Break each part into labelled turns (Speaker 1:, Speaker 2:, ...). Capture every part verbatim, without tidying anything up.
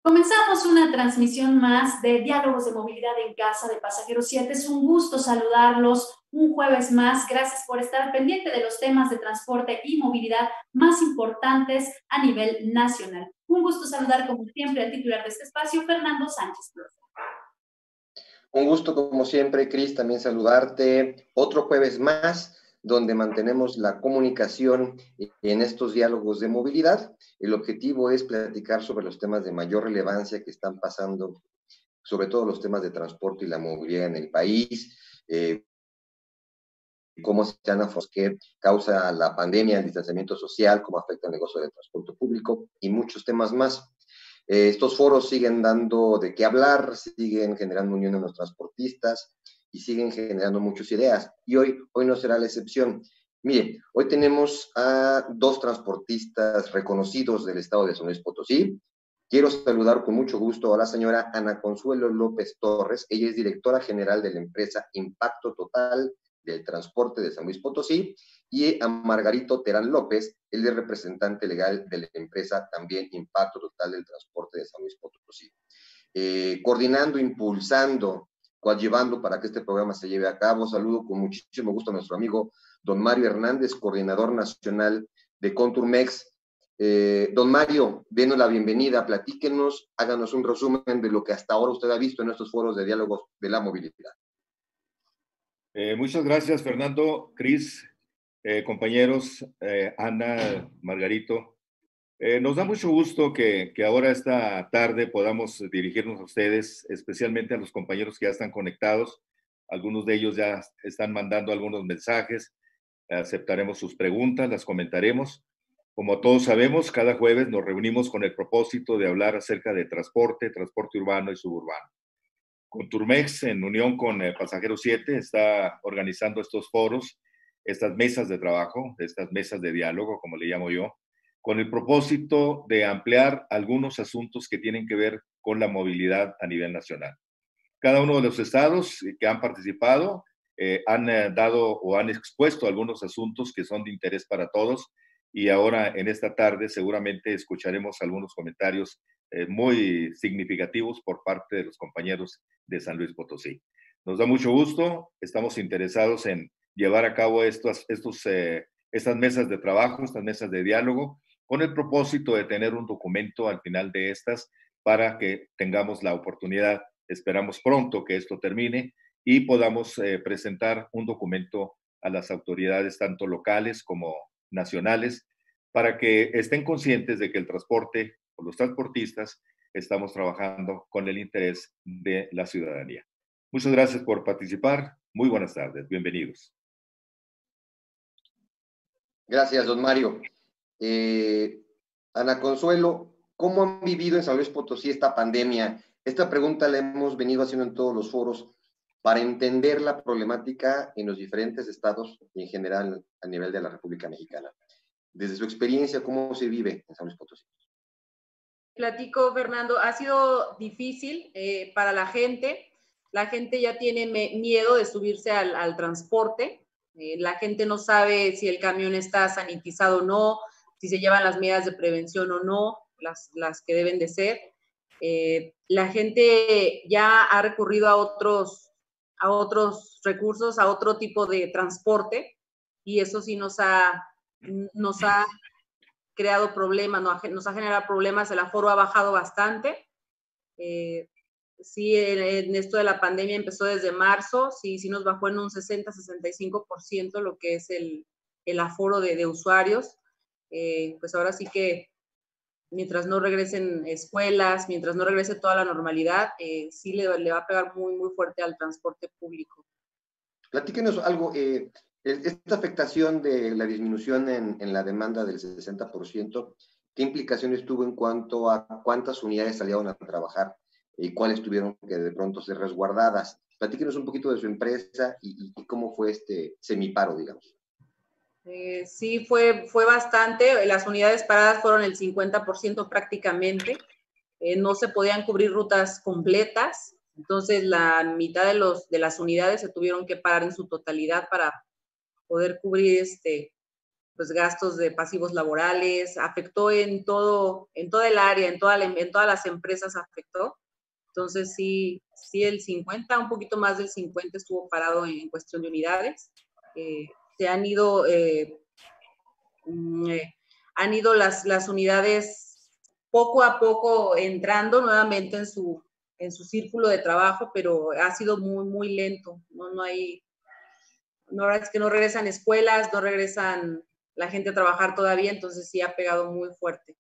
Speaker 1: Comenzamos una transmisión más de Diálogos de Movilidad en Casa de Pasajeros siete. Es un gusto saludarlos un jueves más. Gracias por estar pendiente de los temas de transporte y movilidad más importantes a nivel nacional. Un gusto saludar, como siempre, al titular de este espacio, Fernando Sánchez Flores.
Speaker 2: Un gusto, como siempre, Cris, también saludarte. Otro jueves más, donde mantenemos la comunicación en estos diálogos de movilidad. El objetivo es platicar sobre los temas de mayor relevancia que están pasando, sobre todo los temas de transporte y la movilidad en el país, eh, cómo se han afrontado, qué causa la pandemia, el distanciamiento social, cómo afecta el negocio del transporte público y muchos temas más. Eh, estos foros siguen dando de qué hablar, siguen generando unión en los transportistas y siguen generando muchas ideas. Y hoy, hoy no será la excepción. Mire, hoy tenemos a dos transportistas reconocidos del estado de San Luis Potosí. Quiero saludar con mucho gusto a la señora Ana Consuelo López Torres. Ella es directora general de la empresa Impacto Total del Transporte de San Luis Potosí, y a Margarito Terán López, él es representante legal de la empresa también Impacto Total del Transporte de San Luis Potosí. Eh, coordinando, impulsando, coadyuvando para que este programa se lleve a cabo. Saludo con muchísimo gusto a nuestro amigo don Mario Hernández, coordinador nacional de Conturmex. Eh, don Mario, denos la bienvenida, platíquenos, háganos un resumen de lo que hasta ahora usted ha visto en estos foros de diálogos de la movilidad.
Speaker 3: Eh, muchas gracias, Fernando, Cris, eh, compañeros, eh, Ana, Margarito. Eh, nos da mucho gusto que, que ahora esta tarde podamos dirigirnos a ustedes, especialmente a los compañeros que ya están conectados. Algunos de ellos ya están mandando algunos mensajes. Aceptaremos sus preguntas, las comentaremos. Como todos sabemos, cada jueves nos reunimos con el propósito de hablar acerca de transporte, transporte urbano y suburbano. Conturmex, en unión con eh, Pasajeros siete, está organizando estos foros, estas mesas de trabajo, estas mesas de diálogo, como le llamo yo, con el propósito de ampliar algunos asuntos que tienen que ver con la movilidad a nivel nacional. Cada uno de los estados que han participado eh, han eh, dado o han expuesto algunos asuntos que son de interés para todos, y ahora en esta tarde seguramente escucharemos algunos comentarios eh, muy significativos por parte de los compañeros de San Luis Potosí. Nos da mucho gusto, estamos interesados en llevar a cabo estos, estos, eh, estas mesas de trabajo, estas mesas de diálogo, con el propósito de tener un documento al final de estas para que tengamos la oportunidad, esperamos pronto que esto termine, y podamos eh, presentar un documento a las autoridades tanto locales como nacionales, para que estén conscientes de que el transporte o los transportistas estamos trabajando con el interés de la ciudadanía. Muchas gracias por participar. Muy buenas tardes. Bienvenidos.
Speaker 2: Gracias, don Mario. Eh, Ana Consuelo, ¿cómo han vivido en San Luis Potosí esta pandemia? Esta pregunta la hemos venido haciendo en todos los foros para entender la problemática en los diferentes estados y en general a nivel de la República Mexicana. Desde su experiencia, ¿cómo se vive en San Luis Potosí?
Speaker 4: Platico, Fernando, ha sido difícil eh, para la gente. La gente ya tiene miedo de subirse al, al transporte. Eh, la gente no sabe si el camión está sanitizado o no, si se llevan las medidas de prevención o no, las, las que deben de ser. Eh, la gente ya ha recurrido a otros, a otros recursos, a otro tipo de transporte, y eso sí nos ha, nos ha creado problemas, nos ha generado problemas. El aforo ha bajado bastante. Eh, sí, en, en esto de la pandemia empezó desde marzo, sí, sí nos bajó en un sesenta a sesenta y cinco por ciento lo que es el, el aforo de, de usuarios. Eh, pues ahora sí que mientras no regresen escuelas, mientras no regrese toda la normalidad, eh, sí le, le va a pegar muy, muy fuerte al transporte público.
Speaker 2: Platíquenos algo, eh, esta afectación de la disminución en, en la demanda del sesenta por ciento, ¿qué implicaciones tuvo en cuanto a cuántas unidades salieron a trabajar y cuáles tuvieron que de pronto ser resguardadas? Platíquenos un poquito de su empresa y, y cómo fue este semiparo, digamos.
Speaker 4: Eh, sí, fue, fue bastante. Las unidades paradas fueron el cincuenta por ciento prácticamente. Eh, no se podían cubrir rutas completas. Entonces, la mitad de, los, de las unidades se tuvieron que parar en su totalidad para poder cubrir este, pues gastos de pasivos laborales, afectó en todo, en toda el área, en, toda la, en todas las empresas afectó. Entonces sí, sí el cincuenta, un poquito más del cincuenta estuvo parado en, en cuestión de unidades. Eh, se han ido, eh, eh, han ido las, las unidades poco a poco entrando nuevamente en su, en su círculo de trabajo, pero ha sido muy, muy lento. No, no hay, no es que no regresan escuelas, no regresan la gente a trabajar todavía, entonces sí ha pegado muy fuerte.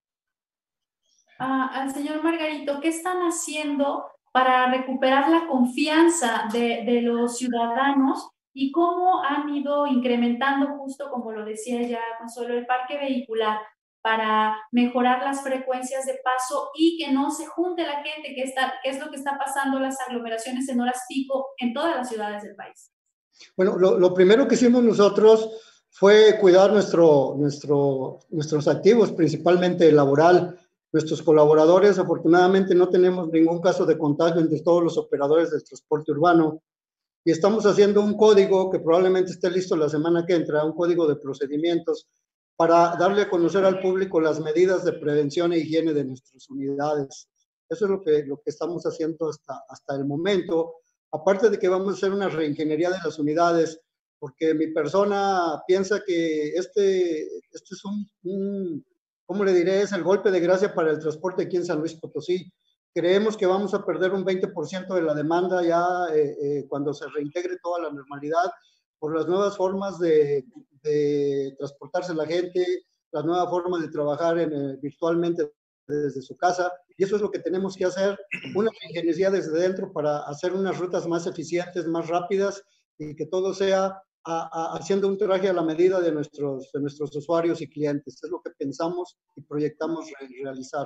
Speaker 1: Ah, al señor Margarito, ¿qué están haciendo para recuperar la confianza de, de los ciudadanos y cómo han ido incrementando, justo como lo decía ya Consuelo, el parque vehicular para mejorar las frecuencias de paso y que no se junte la gente, que, está, que es lo que está pasando las aglomeraciones en horas pico en todas las ciudades del país?
Speaker 5: Bueno, lo, lo primero que hicimos nosotros fue cuidar nuestro, nuestro, nuestros activos, principalmente laboral. Nuestros colaboradores, afortunadamente, no tenemos ningún caso de contagio entre todos los operadores del transporte urbano y estamos haciendo un código que probablemente esté listo la semana que entra, un código de procedimientos para darle a conocer al público las medidas de prevención e higiene de nuestras unidades. Eso es lo que, lo que estamos haciendo hasta, hasta el momento. Aparte de que vamos a hacer una reingeniería de las unidades, porque mi persona piensa que este, este es un, un, ¿cómo le diré? Es el golpe de gracia para el transporte aquí en San Luis Potosí. Creemos que vamos a perder un veinte por ciento de la demanda ya eh, eh, cuando se reintegre toda la normalidad por las nuevas formas de, de transportarse la gente, las nuevas formas de trabajar en, eh, virtualmente desde su casa, y eso es lo que tenemos que hacer, una ingeniería desde dentro para hacer unas rutas más eficientes, más rápidas, y que todo sea a, a, haciendo un traje a la medida de nuestros, de nuestros usuarios y clientes. Es lo que pensamos y proyectamos re realizar.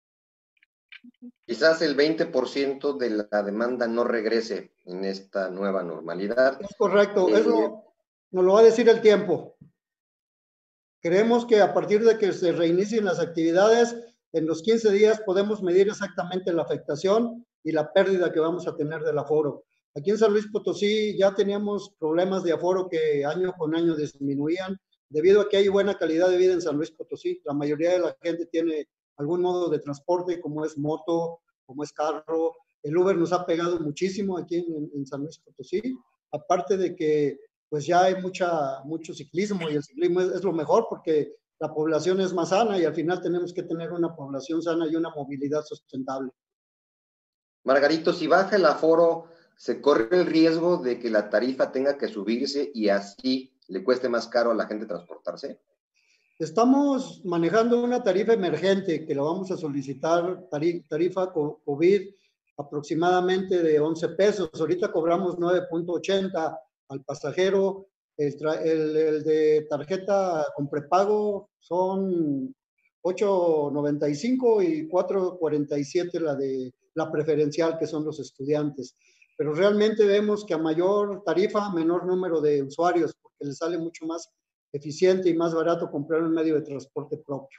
Speaker 2: Quizás el veinte por ciento de la demanda no regrese en esta nueva normalidad.
Speaker 5: Es correcto,
Speaker 2: eh,
Speaker 5: eso nos lo va a decir el tiempo. Creemos que a partir de que se reinicien las actividades, en los quince días podemos medir exactamente la afectación y la pérdida que vamos a tener del aforo. Aquí en San Luis Potosí ya teníamos problemas de aforo que año con año disminuían, debido a que hay buena calidad de vida en San Luis Potosí. La mayoría de la gente tiene algún modo de transporte, como es moto, como es carro. El Uber nos ha pegado muchísimo aquí en, en San Luis Potosí, aparte de que pues ya hay mucha, mucho ciclismo, y el ciclismo es, es lo mejor porque la población es más sana y al final tenemos que tener una población sana y una movilidad sustentable.
Speaker 2: Margarito, si baja el aforo, ¿se corre el riesgo de que la tarifa tenga que subirse y así le cueste más caro a la gente transportarse?
Speaker 5: Estamos manejando una tarifa emergente que la vamos a solicitar, tarifa COVID, aproximadamente de once pesos. Ahorita cobramos nueve punto ochenta al pasajero. El, el, el de tarjeta con prepago son ocho noventa y cinco y cuatro cuarenta y siete la de la preferencial, que son los estudiantes. Pero realmente vemos que a mayor tarifa, menor número de usuarios, porque les sale mucho más eficiente y más barato comprar un medio de transporte propio.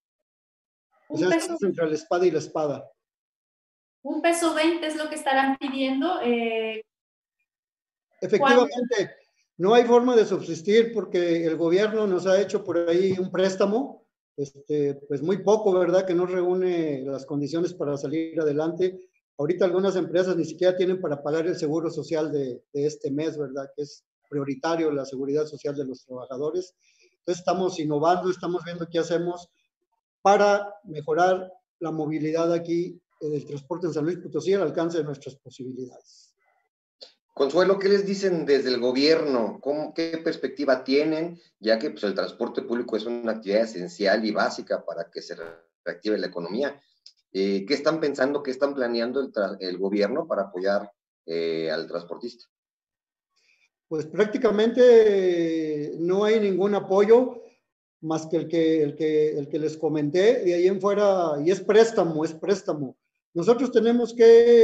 Speaker 5: O sea, estamos entre la espada y la espada.
Speaker 1: Un peso veinte es lo que estarán pidiendo. Eh,
Speaker 5: Efectivamente, ¿cuál? No hay forma de subsistir porque el gobierno nos ha hecho por ahí un préstamo, este, pues muy poco, ¿verdad? Que no reúne las condiciones para salir adelante. Ahorita algunas empresas ni siquiera tienen para pagar el seguro social de, de este mes, ¿verdad? Que es prioritario la seguridad social de los trabajadores. Entonces estamos innovando, estamos viendo qué hacemos para mejorar la movilidad aquí del transporte en San Luis Potosí al alcance de nuestras posibilidades.
Speaker 2: Consuelo, ¿qué les dicen desde el gobierno? ¿Cómo, qué perspectiva tienen? Ya que pues, el transporte público es una actividad esencial y básica para que se reactive la economía. Eh, ¿Qué están pensando, qué están planeando el, el gobierno para apoyar eh, al transportista?
Speaker 5: Pues prácticamente no hay ningún apoyo más que el que, el que, el que les comenté, de ahí en fuera, y es préstamo, es préstamo. Nosotros tenemos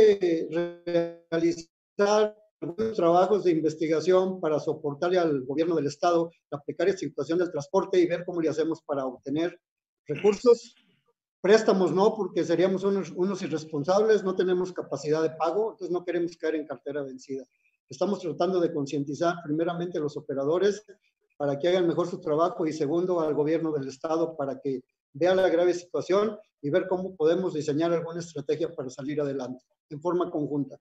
Speaker 5: que realizar algunos trabajos de investigación para soportarle al gobierno del estado la precaria situación del transporte y ver cómo le hacemos para obtener recursos. Préstamos no, porque seríamos unos, unos irresponsables, no tenemos capacidad de pago, entonces no queremos caer en cartera vencida. Estamos tratando de concientizar primeramente a los operadores para que hagan mejor su trabajo y segundo al gobierno del estado para que vea la grave situación y ver cómo podemos diseñar alguna estrategia para salir adelante en forma conjunta.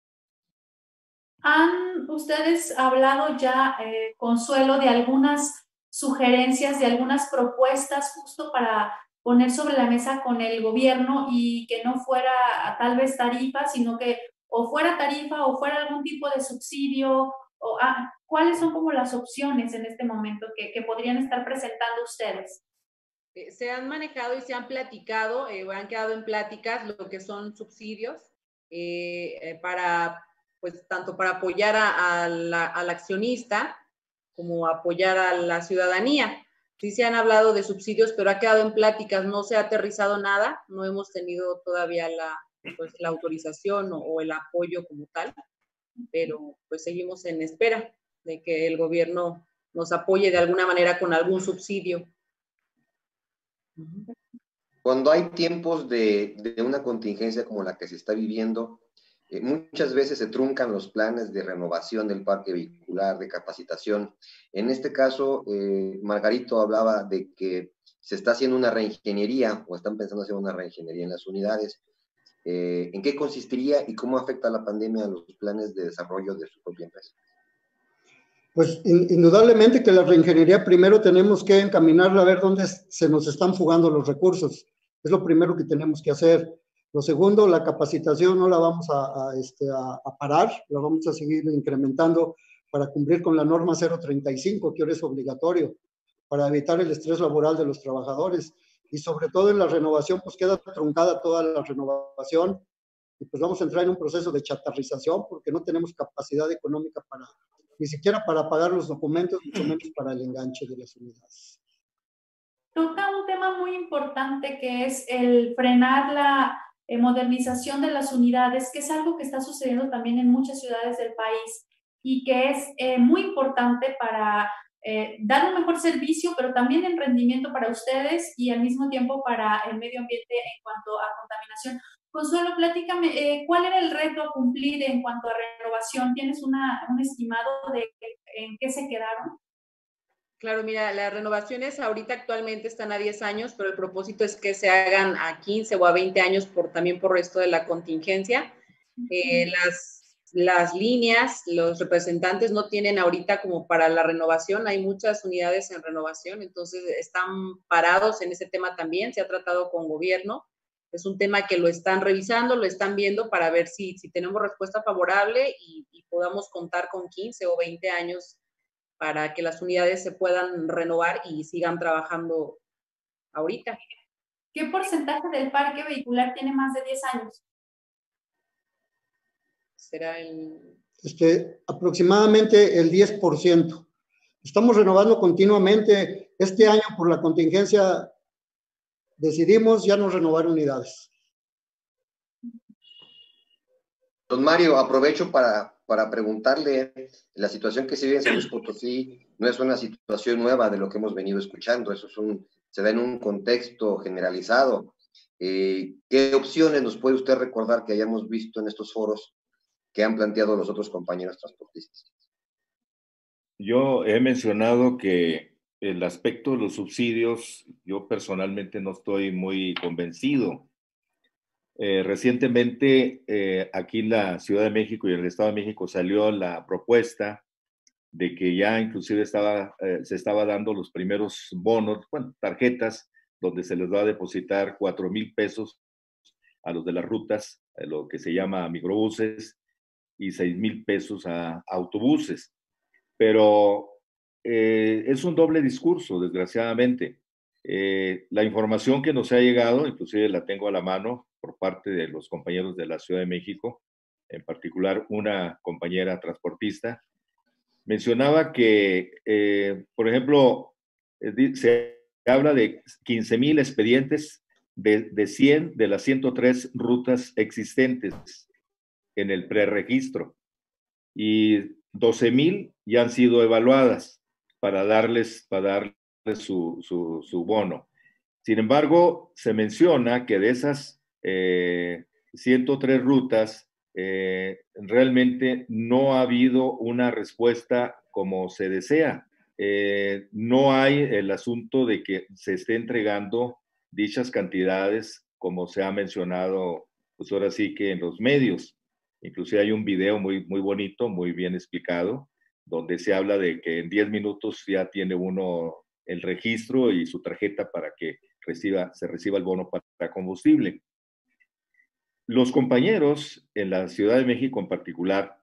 Speaker 1: ¿Han ustedes hablado ya, eh, Consuelo, de algunas sugerencias, de algunas propuestas justo para poner sobre la mesa con el gobierno y que no fuera tal vez tarifa, sino que o fuera tarifa o fuera algún tipo de subsidio? O, ah, ¿cuáles son como las opciones en este momento que, que podrían estar presentando ustedes?
Speaker 4: Eh, se han manejado y se han platicado, eh, han quedado en pláticas lo que son subsidios eh, eh, para, pues, tanto para apoyar a, a la, al accionista como apoyar a la ciudadanía. Sí se han hablado de subsidios, pero ha quedado en pláticas, no se ha aterrizado nada, no hemos tenido todavía la, pues, la autorización o, o el apoyo como tal, pero pues seguimos en espera de que el gobierno nos apoye de alguna manera con algún subsidio.
Speaker 2: Cuando hay tiempos de, de una contingencia como la que se está viviendo, eh, muchas veces se truncan los planes de renovación del parque vehicular, de capacitación. En este caso, eh, Margarito hablaba de que se está haciendo una reingeniería o están pensando hacer una reingeniería en las unidades. Eh, ¿En qué consistiría y cómo afecta la pandemia a los planes de desarrollo de su propia empresa?
Speaker 5: Pues in, indudablemente que la reingeniería primero tenemos que encaminarla a ver dónde se nos están fugando los recursos. Es lo primero que tenemos que hacer. Lo segundo, la capacitación no la vamos a, a, este, a, a parar, la vamos a seguir incrementando para cumplir con la norma cero treinta y cinco, que ahora es obligatorio, para evitar el estrés laboral de los trabajadores. Y sobre todo en la renovación, pues queda truncada toda la renovación y pues vamos a entrar en un proceso de chatarrización porque no tenemos capacidad económica para, ni siquiera para pagar los documentos, mucho menos para el enganche de las unidades.
Speaker 1: Toca un tema muy importante que es el frenar la eh, modernización de las unidades, que es algo que está sucediendo también en muchas ciudades del país y que es eh, muy importante para eh, dar un mejor servicio, pero también en rendimiento para ustedes y al mismo tiempo para el medio ambiente en cuanto a contaminación. Consuelo, platícame, eh, ¿cuál era el reto a cumplir en cuanto a renovación? ¿Tienes una, un estimado de en qué se quedaron?
Speaker 4: Claro, mira, las renovaciones ahorita actualmente están a diez años, pero el propósito es que se hagan a quince o a veinte años por, también por resto de la contingencia. Eh, las, las líneas, los representantes no tienen ahorita como para la renovación, hay muchas unidades en renovación, entonces están parados en ese tema también, se ha tratado con gobierno, es un tema que lo están revisando, lo están viendo para ver si, si tenemos respuesta favorable y, y podamos contar con quince o veinte años para que las unidades se puedan renovar y sigan trabajando ahorita.
Speaker 1: ¿Qué porcentaje del parque vehicular tiene más de diez años?
Speaker 4: Será el...
Speaker 5: Este, aproximadamente el diez por ciento. Estamos renovando continuamente. Este año, por la contingencia, decidimos ya no renovar unidades.
Speaker 2: Don Mario, aprovecho para, para preguntarle, la situación que se vive en San Luis Potosí no es una situación nueva de lo que hemos venido escuchando, eso es un, se da en un contexto generalizado. Eh, ¿Qué opciones nos puede usted recordar que hayamos visto en estos foros que han planteado los otros compañeros transportistas?
Speaker 3: Yo he mencionado que el aspecto de los subsidios, yo personalmente no estoy muy convencido. Eh, recientemente, eh, aquí en la Ciudad de México y en el Estado de México salió la propuesta de que ya inclusive estaba, eh, se estaba dando los primeros bonos, bueno, tarjetas, donde se les va a depositar cuatro mil pesos a los de las rutas, a lo que se llama microbuses, y seis mil pesos a, a autobuses. Pero eh, es un doble discurso, desgraciadamente. Eh, la información que nos ha llegado, inclusive la tengo a la mano por parte de los compañeros de la Ciudad de México, en particular una compañera transportista, mencionaba que, eh, por ejemplo, eh, se habla de quince mil expedientes de, de cien de las ciento tres rutas existentes en el preregistro y doce mil ya han sido evaluadas para darles, para darles su, su, su bono. Sin embargo, se menciona que de esas eh, ciento tres rutas, eh, realmente no ha habido una respuesta como se desea. eh, no hay el asunto de que se esté entregando dichas cantidades como se ha mencionado, pues ahora sí que en los medios. Inclusive hay un video muy, muy bonito, muy bien explicado, donde se habla de que en diez minutos ya tiene uno el registro y su tarjeta para que reciba, se reciba el bono para combustible. Los compañeros en la Ciudad de México en particular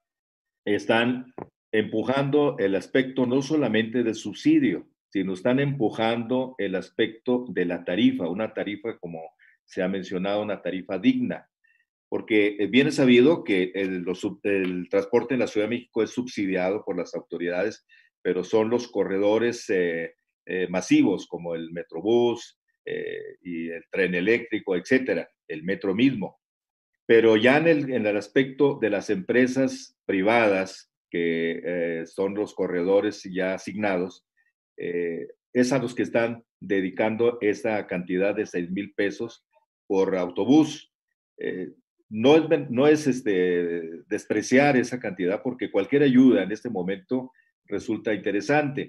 Speaker 3: están empujando el aspecto no solamente del subsidio, sino están empujando el aspecto de la tarifa, una tarifa, como se ha mencionado, una tarifa digna, porque bien es sabido que el, los, el transporte en la Ciudad de México es subsidiado por las autoridades, pero son los corredores eh, eh, masivos como el Metrobús eh, y el tren eléctrico, etcétera, el metro mismo. Pero ya en el, en el aspecto de las empresas privadas, que eh, son los corredores ya asignados, eh, es a los que están dedicando esa cantidad de seis mil pesos por autobús. Eh, no es, no es este, despreciar esa cantidad, porque cualquier ayuda en este momento resulta interesante,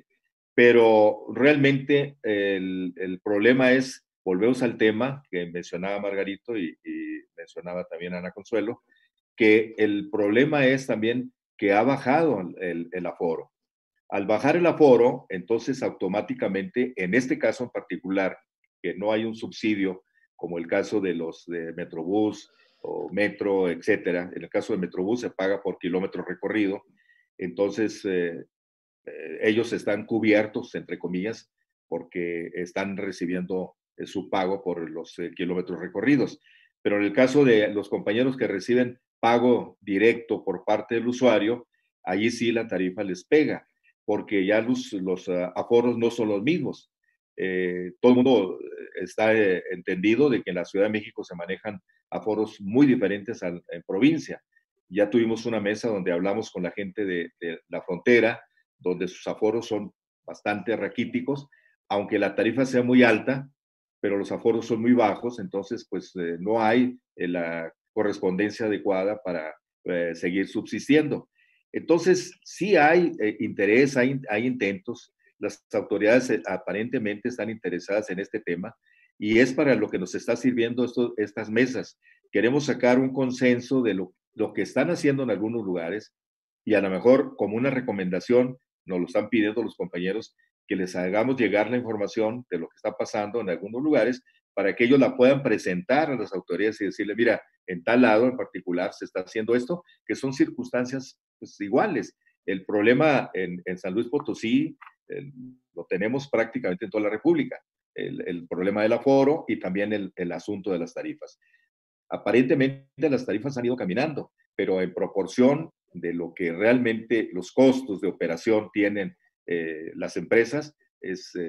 Speaker 3: pero realmente el, el problema es, volvemos al tema que mencionaba Margarito y, y mencionaba también Ana Consuelo, que el problema es también que ha bajado el, el aforo. Al bajar el aforo, entonces automáticamente, en este caso en particular, que no hay un subsidio, como el caso de los de Metrobús o Metro, etcétera. En el caso de Metrobús se paga por kilómetro recorrido, entonces eh, eh, ellos están cubiertos, entre comillas, porque están recibiendo eh, su pago por los eh, kilómetros recorridos. Pero en el caso de los compañeros que reciben pago directo por parte del usuario, allí sí la tarifa les pega, porque ya los, los uh, aforos no son los mismos. Eh, todo el mundo está eh, entendido de que en la Ciudad de México se manejan aforos muy diferentes al, en provincia. Ya tuvimos una mesa donde hablamos con la gente de, de la frontera, donde sus aforos son bastante raquíticos, aunque la tarifa sea muy alta, pero los aforos son muy bajos, entonces pues eh, no hay eh, la correspondencia adecuada para eh, seguir subsistiendo. Entonces, sí hay eh, interés, hay, hay intentos, las autoridades eh, aparentemente están interesadas en este tema y es para lo que nos está sirviendo esto, estas mesas. Queremos sacar un consenso de lo, lo que están haciendo en algunos lugares y a lo mejor como una recomendación, nos lo están pidiendo los compañeros, que les hagamos llegar la información de lo que está pasando en algunos lugares para que ellos la puedan presentar a las autoridades y decirle, mira, en tal lado en particular se está haciendo esto, que son circunstancias pues, iguales. El problema en, en San Luis Potosí el, lo tenemos prácticamente en toda la República, el, el problema del aforo y también el, el asunto de las tarifas. Aparentemente las tarifas han ido caminando, pero en proporción de lo que realmente los costos de operación tienen eh, las empresas, es, eh,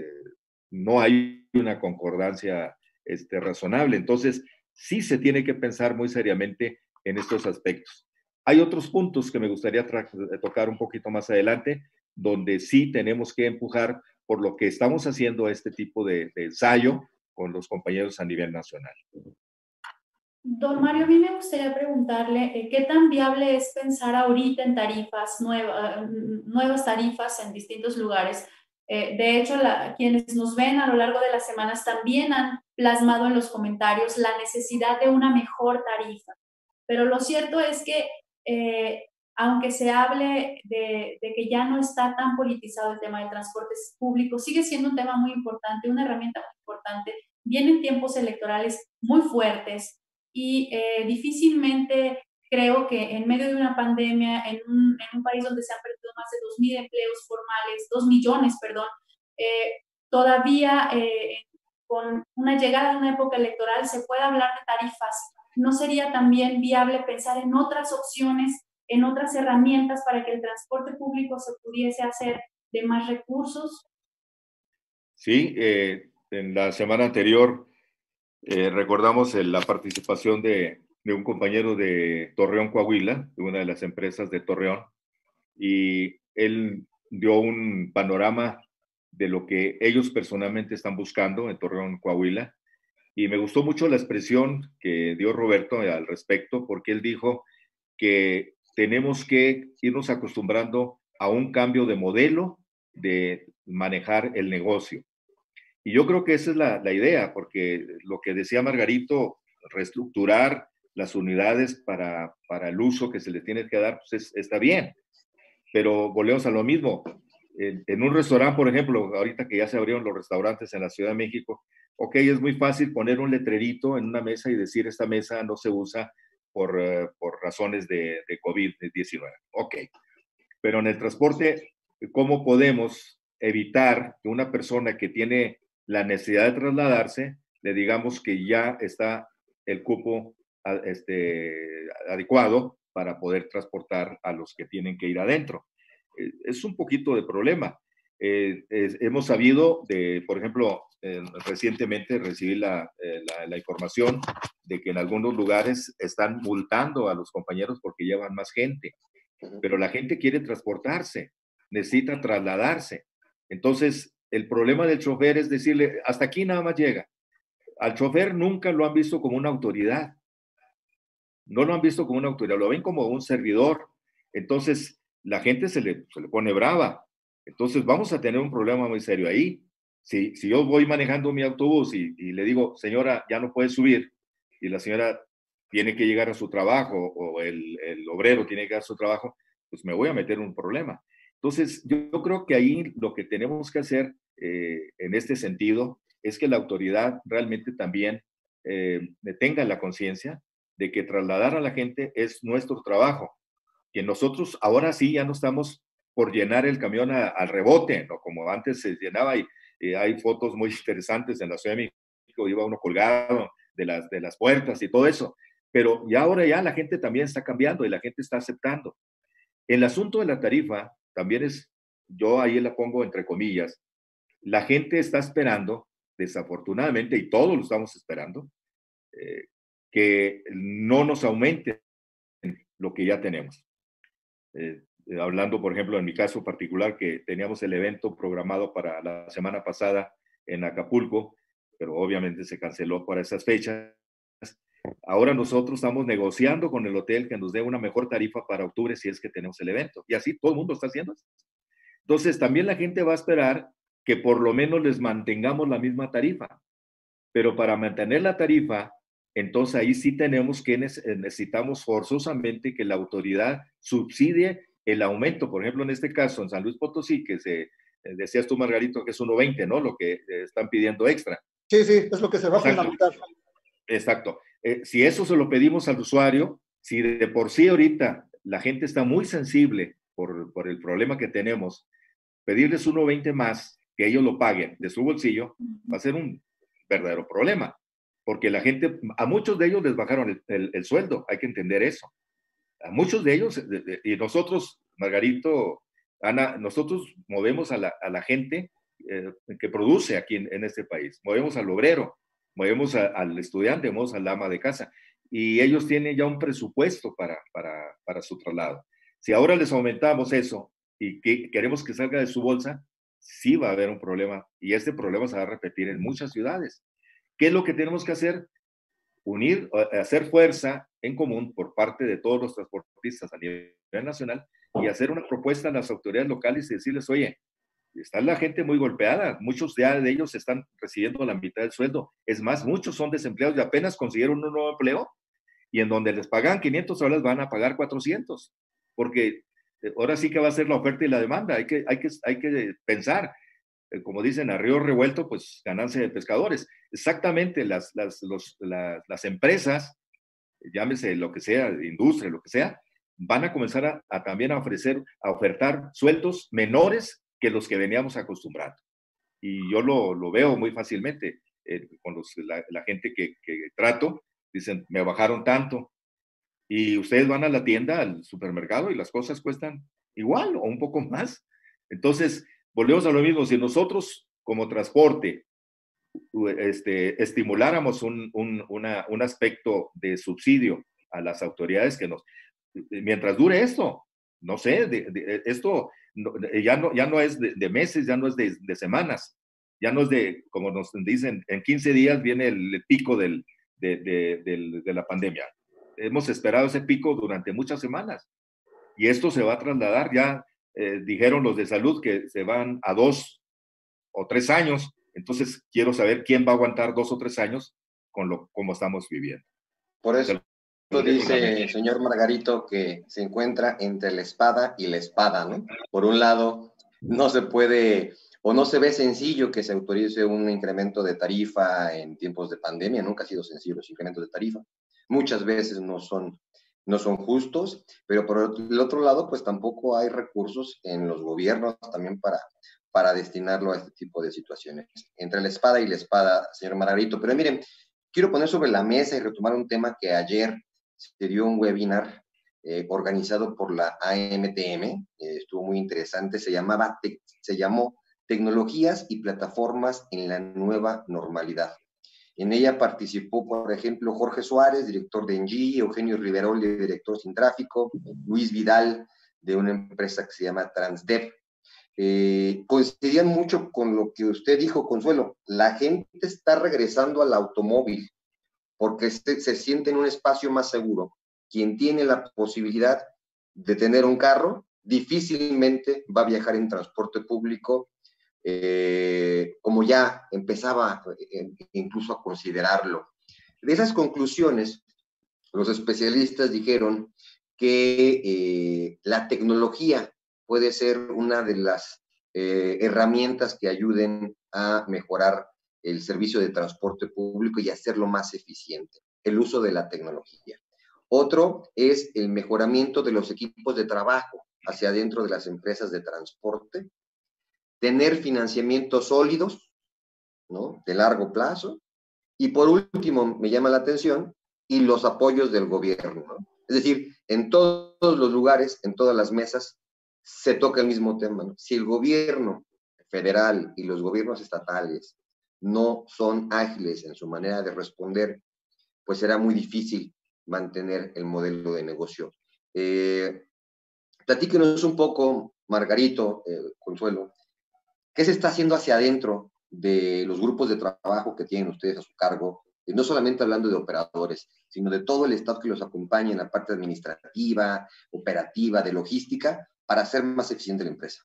Speaker 3: no hay una concordancia este, razonable. Entonces, sí se tiene que pensar muy seriamente en estos aspectos. Hay otros puntos que me gustaría tocar un poquito más adelante, donde sí tenemos que empujar por lo que estamos haciendo este tipo de, de ensayo con los compañeros a nivel nacional.
Speaker 1: Don Mario, a mí me gustaría preguntarle eh, qué tan viable es pensar ahorita en tarifas, nueva, nuevas tarifas en distintos lugares. Eh, de hecho, la, quienes nos ven a lo largo de las semanas también han plasmado en los comentarios la necesidad de una mejor tarifa. Pero lo cierto es que, eh, aunque se hable de, de que ya no está tan politizado el tema del transporte público, sigue siendo un tema muy importante, una herramienta muy importante. Vienen tiempos electorales muy fuertes. Y eh, difícilmente creo que en medio de una pandemia, en un, en un país donde se han perdido más de dos mil empleos formales, dos millones, perdón, eh, todavía eh, con una llegada de una época electoral se puede hablar de tarifas. ¿No sería también viable pensar en otras opciones, en otras herramientas para que el transporte público se pudiese hacer de más recursos?
Speaker 3: Sí, eh, en la semana anterior Eh, recordamos el, la participación de, de un compañero de Torreón, Coahuila, de una de las empresas de Torreón, y él dio un panorama de lo que ellos personalmente están buscando en Torreón, Coahuila, y me gustó mucho la expresión que dio Roberto al respecto, porque él dijo que tenemos que irnos acostumbrando a un cambio de modelo de manejar el negocio. Y yo creo que esa es la, la idea, porque lo que decía Margarito, reestructurar las unidades para, para el uso que se le tiene que dar, pues es, está bien, pero volvemos a lo mismo. En, en un restaurante, por ejemplo, ahorita que ya se abrieron los restaurantes en la Ciudad de México, ok, es muy fácil poner un letrerito en una mesa y decir esta mesa no se usa por, uh, por razones de, de COVID diecinueve. Ok, pero en el transporte, ¿cómo podemos evitar que una persona que tiene la necesidad de trasladarse, le digamos que ya está el cupo este, adecuado para poder transportar a los que tienen que ir adentro? Es un poquito de problema. Eh, es, hemos sabido de, por ejemplo, eh, recientemente recibí la, eh, la, la información de que en algunos lugares están multando a los compañeros porque llevan más gente, pero la gente quiere transportarse, necesita trasladarse. Entonces, el problema del chofer es decirle, hasta aquí nada más llega. Al chofer nunca lo han visto como una autoridad. No lo han visto como una autoridad, lo ven como un servidor. Entonces, la gente se le, se le pone brava. Entonces, vamos a tener un problema muy serio ahí. Si, si yo voy manejando mi autobús y, y le digo, señora, ya no puede subir, y la señora tiene que llegar a su trabajo, o el, el obrero tiene que llegar a su trabajo, pues me voy a meter en un problema. Entonces, yo, yo creo que ahí lo que tenemos que hacer eh, en este sentido es que la autoridad realmente también eh, tenga la conciencia de que trasladar a la gente es nuestro trabajo, que nosotros ahora sí ya no estamos por llenar el camión a, al rebote, ¿no? Como antes se llenaba, y eh, hay fotos muy interesantes en la Ciudad de México, iba uno colgado de las, de las puertas y todo eso, pero ya ahora ya la gente también está cambiando y la gente está aceptando. El asunto de la tarifa también es, yo ahí la pongo entre comillas, la gente está esperando, desafortunadamente, y todos lo estamos esperando, eh, que no nos aumenten lo que ya tenemos. Eh, hablando, por ejemplo, en mi caso particular, que teníamos el evento programado para la semana pasada en Acapulco, pero obviamente se canceló para esas fechas. Ahora nosotros estamos negociando con el hotel que nos dé una mejor tarifa para octubre si es que tenemos el evento. Y así todo el mundo está haciendo eso. Entonces, también la gente va a esperar que por lo menos les mantengamos la misma tarifa. Pero para mantener la tarifa, entonces ahí sí tenemos que necesitamos forzosamente que la autoridad subsidie el aumento. Por ejemplo, en este caso, en San Luis Potosí, que se, decías tú, Margarito, que es uno veinte, ¿no? Lo que están pidiendo extra.
Speaker 5: Sí, sí, es lo que se va a fundamentar.
Speaker 3: Exacto. Eh, si eso se lo pedimos al usuario, si de por sí ahorita la gente está muy sensible por, por el problema que tenemos, pedirles uno veinte más, que ellos lo paguen de su bolsillo, va a ser un verdadero problema, porque la gente, a muchos de ellos les bajaron el, el, el sueldo, hay que entender eso. A muchos de ellos, de, de, y nosotros, Margarito, Ana, nosotros movemos a la, a la gente eh, que produce aquí en, en este país, movemos al obrero, movemos a, al estudiante, movemos al ama de casa, y ellos tienen ya un presupuesto para, para, para su traslado. Si ahora les aumentamos eso y que queremos que salga de su bolsa, sí va a haber un problema, y este problema se va a repetir en muchas ciudades. ¿Qué es lo que tenemos que hacer? Unir, hacer fuerza en común por parte de todos los transportistas a nivel nacional y hacer una propuesta a las autoridades locales y decirles, oye, está la gente muy golpeada, muchos ya de ellos están recibiendo la mitad del sueldo, es más, muchos son desempleados y apenas consiguieron un nuevo empleo, y en donde les pagan quinientos dólares van a pagar cuatrocientos, porque ahora sí que va a ser la oferta y la demanda, hay que, hay que, hay que pensar, como dicen, a río revuelto, pues ganancia de pescadores. Exactamente, las, las, los, las, las empresas, llámese lo que sea, industria, lo que sea, van a comenzar a, a también a ofrecer, a ofertar sueldos menores que los que veníamos acostumbrando. Y yo lo, lo veo muy fácilmente eh, con los, la, la gente que, que trato, dicen, me bajaron tanto, y ustedes van a la tienda, al supermercado, y las cosas cuestan igual o un poco más. Entonces, volvemos a lo mismo, si nosotros como transporte este, estimuláramos un, un, una, un aspecto de subsidio a las autoridades que nos, mientras dure esto, no sé, de, de, esto no, ya, no, ya no es de, de meses, ya no es de, de semanas, ya no es de, como nos dicen, en quince días viene el, el pico del, de, de, de, de la pandemia. Hemos esperado ese pico durante muchas semanas y esto se va a trasladar ya. Eh, dijeron los de salud que se van a dos o tres años. Entonces, quiero saber quién va a aguantar dos o tres años con lo como estamos viviendo.
Speaker 2: Por eso dice el señor Margarito que se encuentra entre la espada y la espada, ¿no? Por un lado, no se puede o no se ve sencillo que se autorice un incremento de tarifa en tiempos de pandemia. Nunca ha sido sencillo los incrementos de tarifa. Muchas veces no son, no son justos, pero por el otro lado, pues tampoco hay recursos en los gobiernos también para, para destinarlo a este tipo de situaciones. Entre la espada y la espada, señor Margarito. Pero miren, quiero poner sobre la mesa y retomar un tema que ayer se dio un webinar eh, organizado por la A M T M, eh, estuvo muy interesante, se, llamaba, te, se llamó Tecnologías y Plataformas en la Nueva Normalidad. En ella participó, por ejemplo, Jorge Suárez, director de Engie, Eugenio Riverol, director Sin Tráfico, Luis Vidal, de una empresa que se llama Transdev. Eh, coincidían mucho con lo que usted dijo, Consuelo, la gente está regresando al automóvil porque se, se siente en un espacio más seguro. Quien tiene la posibilidad de tener un carro, difícilmente va a viajar en transporte público, eh, como ya empezaba eh, incluso a considerarlo. De esas conclusiones, los especialistas dijeron que eh, la tecnología puede ser una de las eh, herramientas que ayuden a mejorar el servicio de transporte público y hacerlo más eficiente, el uso de la tecnología. Otro es el mejoramiento de los equipos de trabajo hacia adentro de las empresas de transporte, tener financiamientos sólidos, ¿no?, de largo plazo, y por último, me llama la atención, y los apoyos del gobierno, ¿no? Es decir, en todos los lugares, en todas las mesas, se toca el mismo tema, ¿no? Si el gobierno federal y los gobiernos estatales no son ágiles en su manera de responder, pues será muy difícil mantener el modelo de negocio. Eh, platíquenos un poco, Margarito, eh, Consuelo, ¿qué se está haciendo hacia adentro de los grupos de trabajo que tienen ustedes a su cargo? Y no solamente hablando de operadores, sino de todo el staff que los acompaña en la parte administrativa, operativa, de logística, para hacer más eficiente la empresa.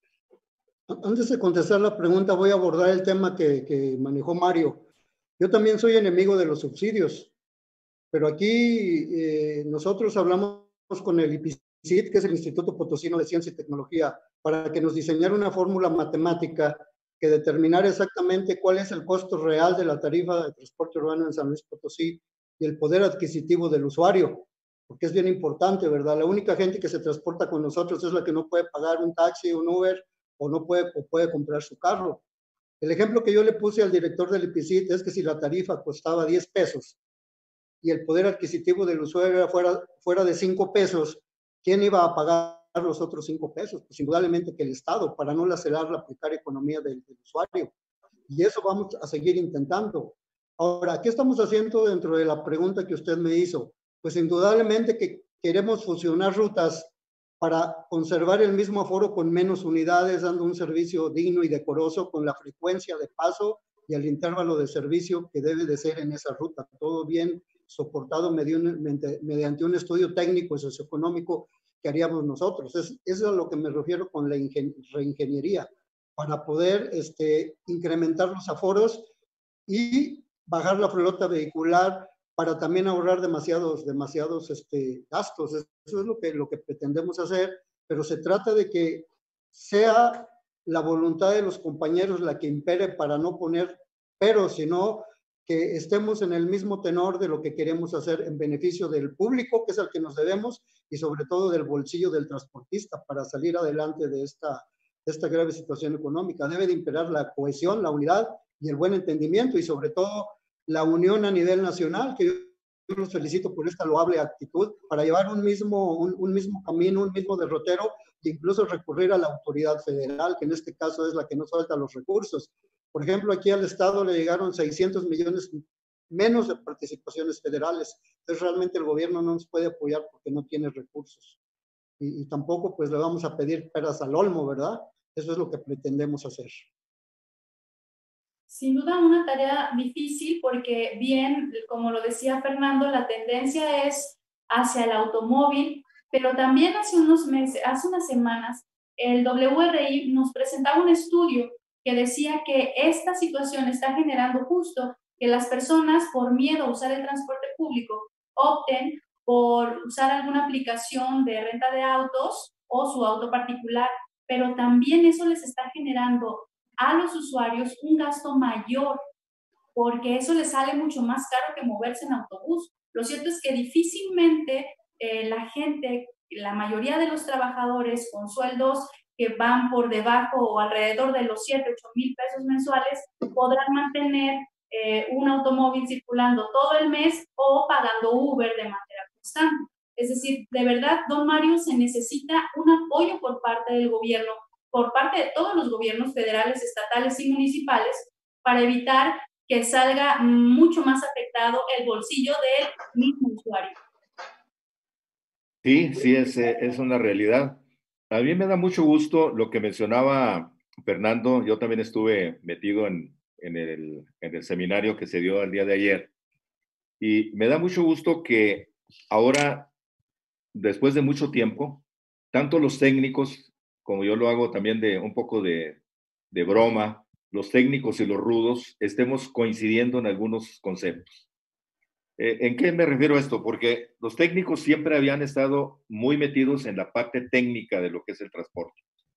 Speaker 5: Antes de contestar la pregunta, voy a abordar el tema que, que manejó Mario. Yo también soy enemigo de los subsidios, pero aquí eh, nosotros hablamos con el I P C I T, que es el Instituto Potosino de Ciencia y Tecnología, para que nos diseñara una fórmula matemática que determinara exactamente cuál es el costo real de la tarifa de transporte urbano en San Luis Potosí y el poder adquisitivo del usuario, porque es bien importante, ¿verdad? La única gente que se transporta con nosotros es la que no puede pagar un taxi, un Uber, o no puede, o puede comprar su carro. El ejemplo que yo le puse al director del I P C I T es que si la tarifa costaba diez pesos y el poder adquisitivo del usuario fuera, fuera de cinco pesos, ¿quién iba a pagar los otros cinco pesos? Pues indudablemente que el Estado, para no lacerar la precaria economía del, del usuario. Y eso vamos a seguir intentando. Ahora, ¿qué estamos haciendo dentro de la pregunta que usted me hizo? Pues indudablemente que queremos fusionar rutas para conservar el mismo aforo con menos unidades, dando un servicio digno y decoroso con la frecuencia de paso y el intervalo de servicio que debe de ser en esa ruta. Todo bien soportado mediante, mediante un estudio técnico y socioeconómico que haríamos nosotros. Es, eso es a lo que me refiero con la reingeniería, para poder este, incrementar los aforos y bajar la flota vehicular para también ahorrar demasiados, demasiados este, gastos. Eso es lo que, lo que pretendemos hacer, pero se trata de que sea la voluntad de los compañeros la que impere para no poner pero, sino que estemos en el mismo tenor de lo que queremos hacer en beneficio del público, que es al que nos debemos, y sobre todo del bolsillo del transportista para salir adelante de esta, de esta grave situación económica. Debe de imperar la cohesión, la unidad y el buen entendimiento, y sobre todo la unión a nivel nacional, que yo los felicito por esta loable actitud, para llevar un mismo, un, un mismo camino, un mismo derrotero, e incluso recurrir a la autoridad federal, que en este caso es la que nos falta los recursos. Por ejemplo, aquí al Estado le llegaron seiscientos millones menos de participaciones federales. Entonces, realmente el gobierno no nos puede apoyar porque no tiene recursos. Y, y tampoco, pues, le vamos a pedir peras al olmo, ¿verdad? Eso es lo que pretendemos hacer.
Speaker 1: Sin duda una tarea difícil porque bien, como lo decía Fernando, la tendencia es hacia el automóvil, pero también hace unos meses, hace unas semanas, el W R I nos presentaba un estudio que decía que esta situación está generando justo que las personas, por miedo a usar el transporte público, opten por usar alguna aplicación de renta de autos o su auto particular, pero también eso les está generando a los usuarios un gasto mayor, porque eso les sale mucho más caro que moverse en autobús. Lo cierto es que difícilmente eh, la gente, la mayoría de los trabajadores con sueldos que van por debajo o alrededor de los siete, ocho mil pesos mensuales, podrán mantener eh, un automóvil circulando todo el mes o pagando Uber de manera constante. Es decir, de verdad, don Mario, se necesita un apoyo por parte del gobierno, por parte de todos los gobiernos federales, estatales y municipales, para evitar que salga mucho más afectado el bolsillo del mismo usuario.
Speaker 3: Sí, sí, es, es una realidad. A mí me da mucho gusto lo que mencionaba Fernando. Yo también estuve metido en, en, el, en el seminario que se dio el día de ayer. Y me da mucho gusto que ahora, después de mucho tiempo, tanto los técnicos, como yo lo hago también de un poco de, de broma, los técnicos y los rudos, estemos coincidiendo en algunos conceptos. Eh, ¿En qué me refiero a esto? Porque los técnicos siempre habían estado muy metidos en la parte técnica de lo que es el transporte.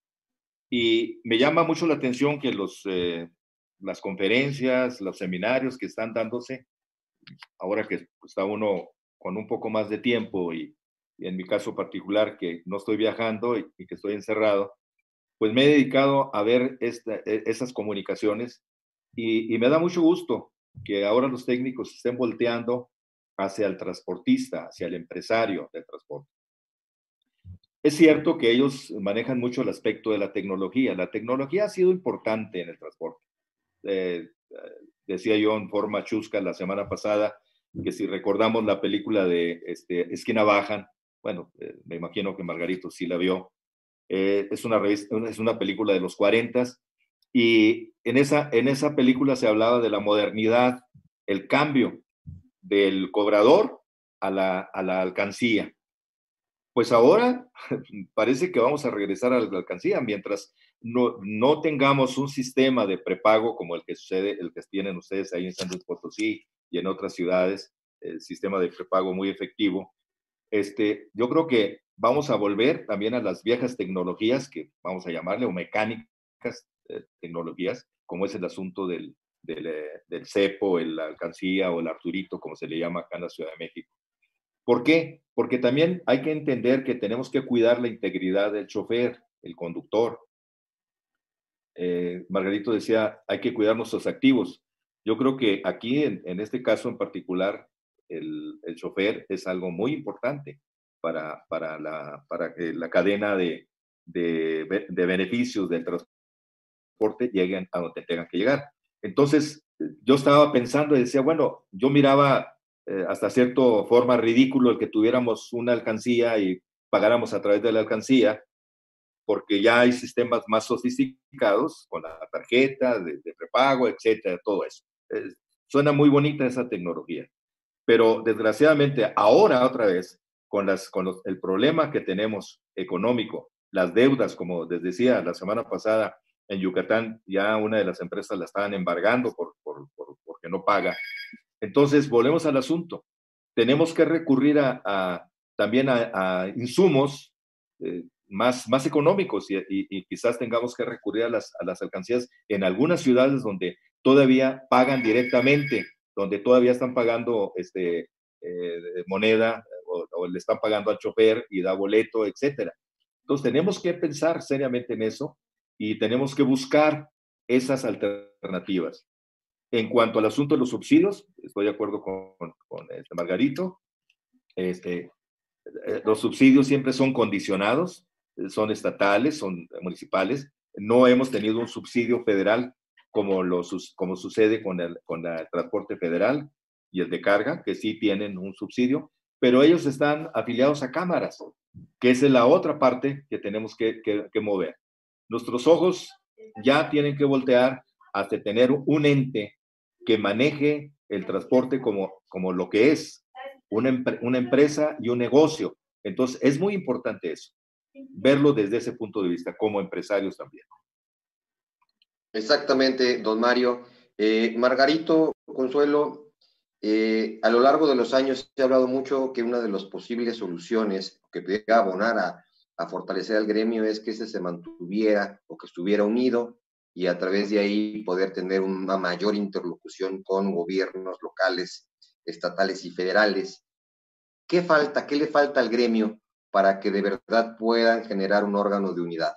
Speaker 3: Y me llama mucho la atención que los, eh, las conferencias, los seminarios que están dándose, ahora que está uno con un poco más de tiempo y, y en mi caso particular que no estoy viajando y, y que estoy encerrado, pues me he dedicado a ver esta, esas comunicaciones y, y me da mucho gusto que ahora los técnicos estén volteando hacia el transportista, hacia el empresario del transporte. Es cierto que ellos manejan mucho el aspecto de la tecnología. La tecnología ha sido importante en el transporte. Eh, decía yo en forma chusca la semana pasada que si recordamos la película de este, Esquina Bajan, bueno, eh, me imagino que Margarito sí la vio, eh, es, una revista, es una película de los cuarentas y en esa, en esa película se hablaba de la modernidad, el cambio del cobrador a la, a la alcancía. Pues ahora parece que vamos a regresar a la alcancía mientras no, no tengamos un sistema de prepago como el que sucede, el que tienen ustedes ahí en San Luis Potosí y en otras ciudades, el sistema de prepago muy efectivo. Este, yo creo que vamos a volver también a las viejas tecnologías que vamos a llamarle o mecánicas eh, tecnologías, como es el asunto del, del, eh, del cepo, el alcancía o el Arturito, como se le llama acá en la Ciudad de México. ¿Por qué? Porque también hay que entender que tenemos que cuidar la integridad del chofer, el conductor. Eh, Margarito decía, hay que cuidar nuestros activos. Yo creo que aquí, en, en este caso en particular, el, el chofer es algo muy importante para, para, la, para que la cadena de, de, de beneficios del transporte lleguen a donde tengan que llegar. Entonces, yo estaba pensando y decía, bueno, yo miraba Eh, hasta cierta forma ridículo el que tuviéramos una alcancía y pagáramos a través de la alcancía, porque ya hay sistemas más sofisticados con la tarjeta de, de prepago, etcétera, todo eso. Eh, suena muy bonita esa tecnología, pero desgraciadamente ahora otra vez, con, las, con los, el problema que tenemos económico, las deudas, como les decía la semana pasada, en Yucatán ya una de las empresas la estaban embargando por, por, por, porque no paga. Entonces, volvemos al asunto. Tenemos que recurrir a, a también a, a insumos eh, más, más económicos y, y, y quizás tengamos que recurrir a las, a las alcancías en algunas ciudades donde todavía pagan directamente, donde todavía están pagando este, eh, moneda o, o le están pagando al chofer y da boleto, etcétera. Entonces, tenemos que pensar seriamente en eso y tenemos que buscar esas alternativas. En cuanto al asunto de los subsidios, estoy de acuerdo con, con este Margarito. Este, los subsidios siempre son condicionados, son estatales, son municipales. No hemos tenido un subsidio federal como, lo, como sucede con el, con el transporte federal y el de carga, que sí tienen un subsidio, pero ellos están afiliados a cámaras, que es la otra parte que tenemos que, que, que mover. Nuestros ojos ya tienen que voltear hasta tener un ente que maneje el transporte como, como lo que es, una, una empresa y un negocio. Entonces, es muy importante eso, verlo desde ese punto de vista, como empresarios también.
Speaker 2: Exactamente, don Mario. Eh, Margarito, Consuelo, eh, a lo largo de los años se ha hablado mucho que una de las posibles soluciones que pudiera abonar a, a fortalecer al gremio es que ese se mantuviera o que estuviera unido y a través de ahí poder tener una mayor interlocución con gobiernos locales, estatales y federales. ¿Qué falta? ¿Qué le falta al gremio para que de verdad puedan generar un órgano de unidad?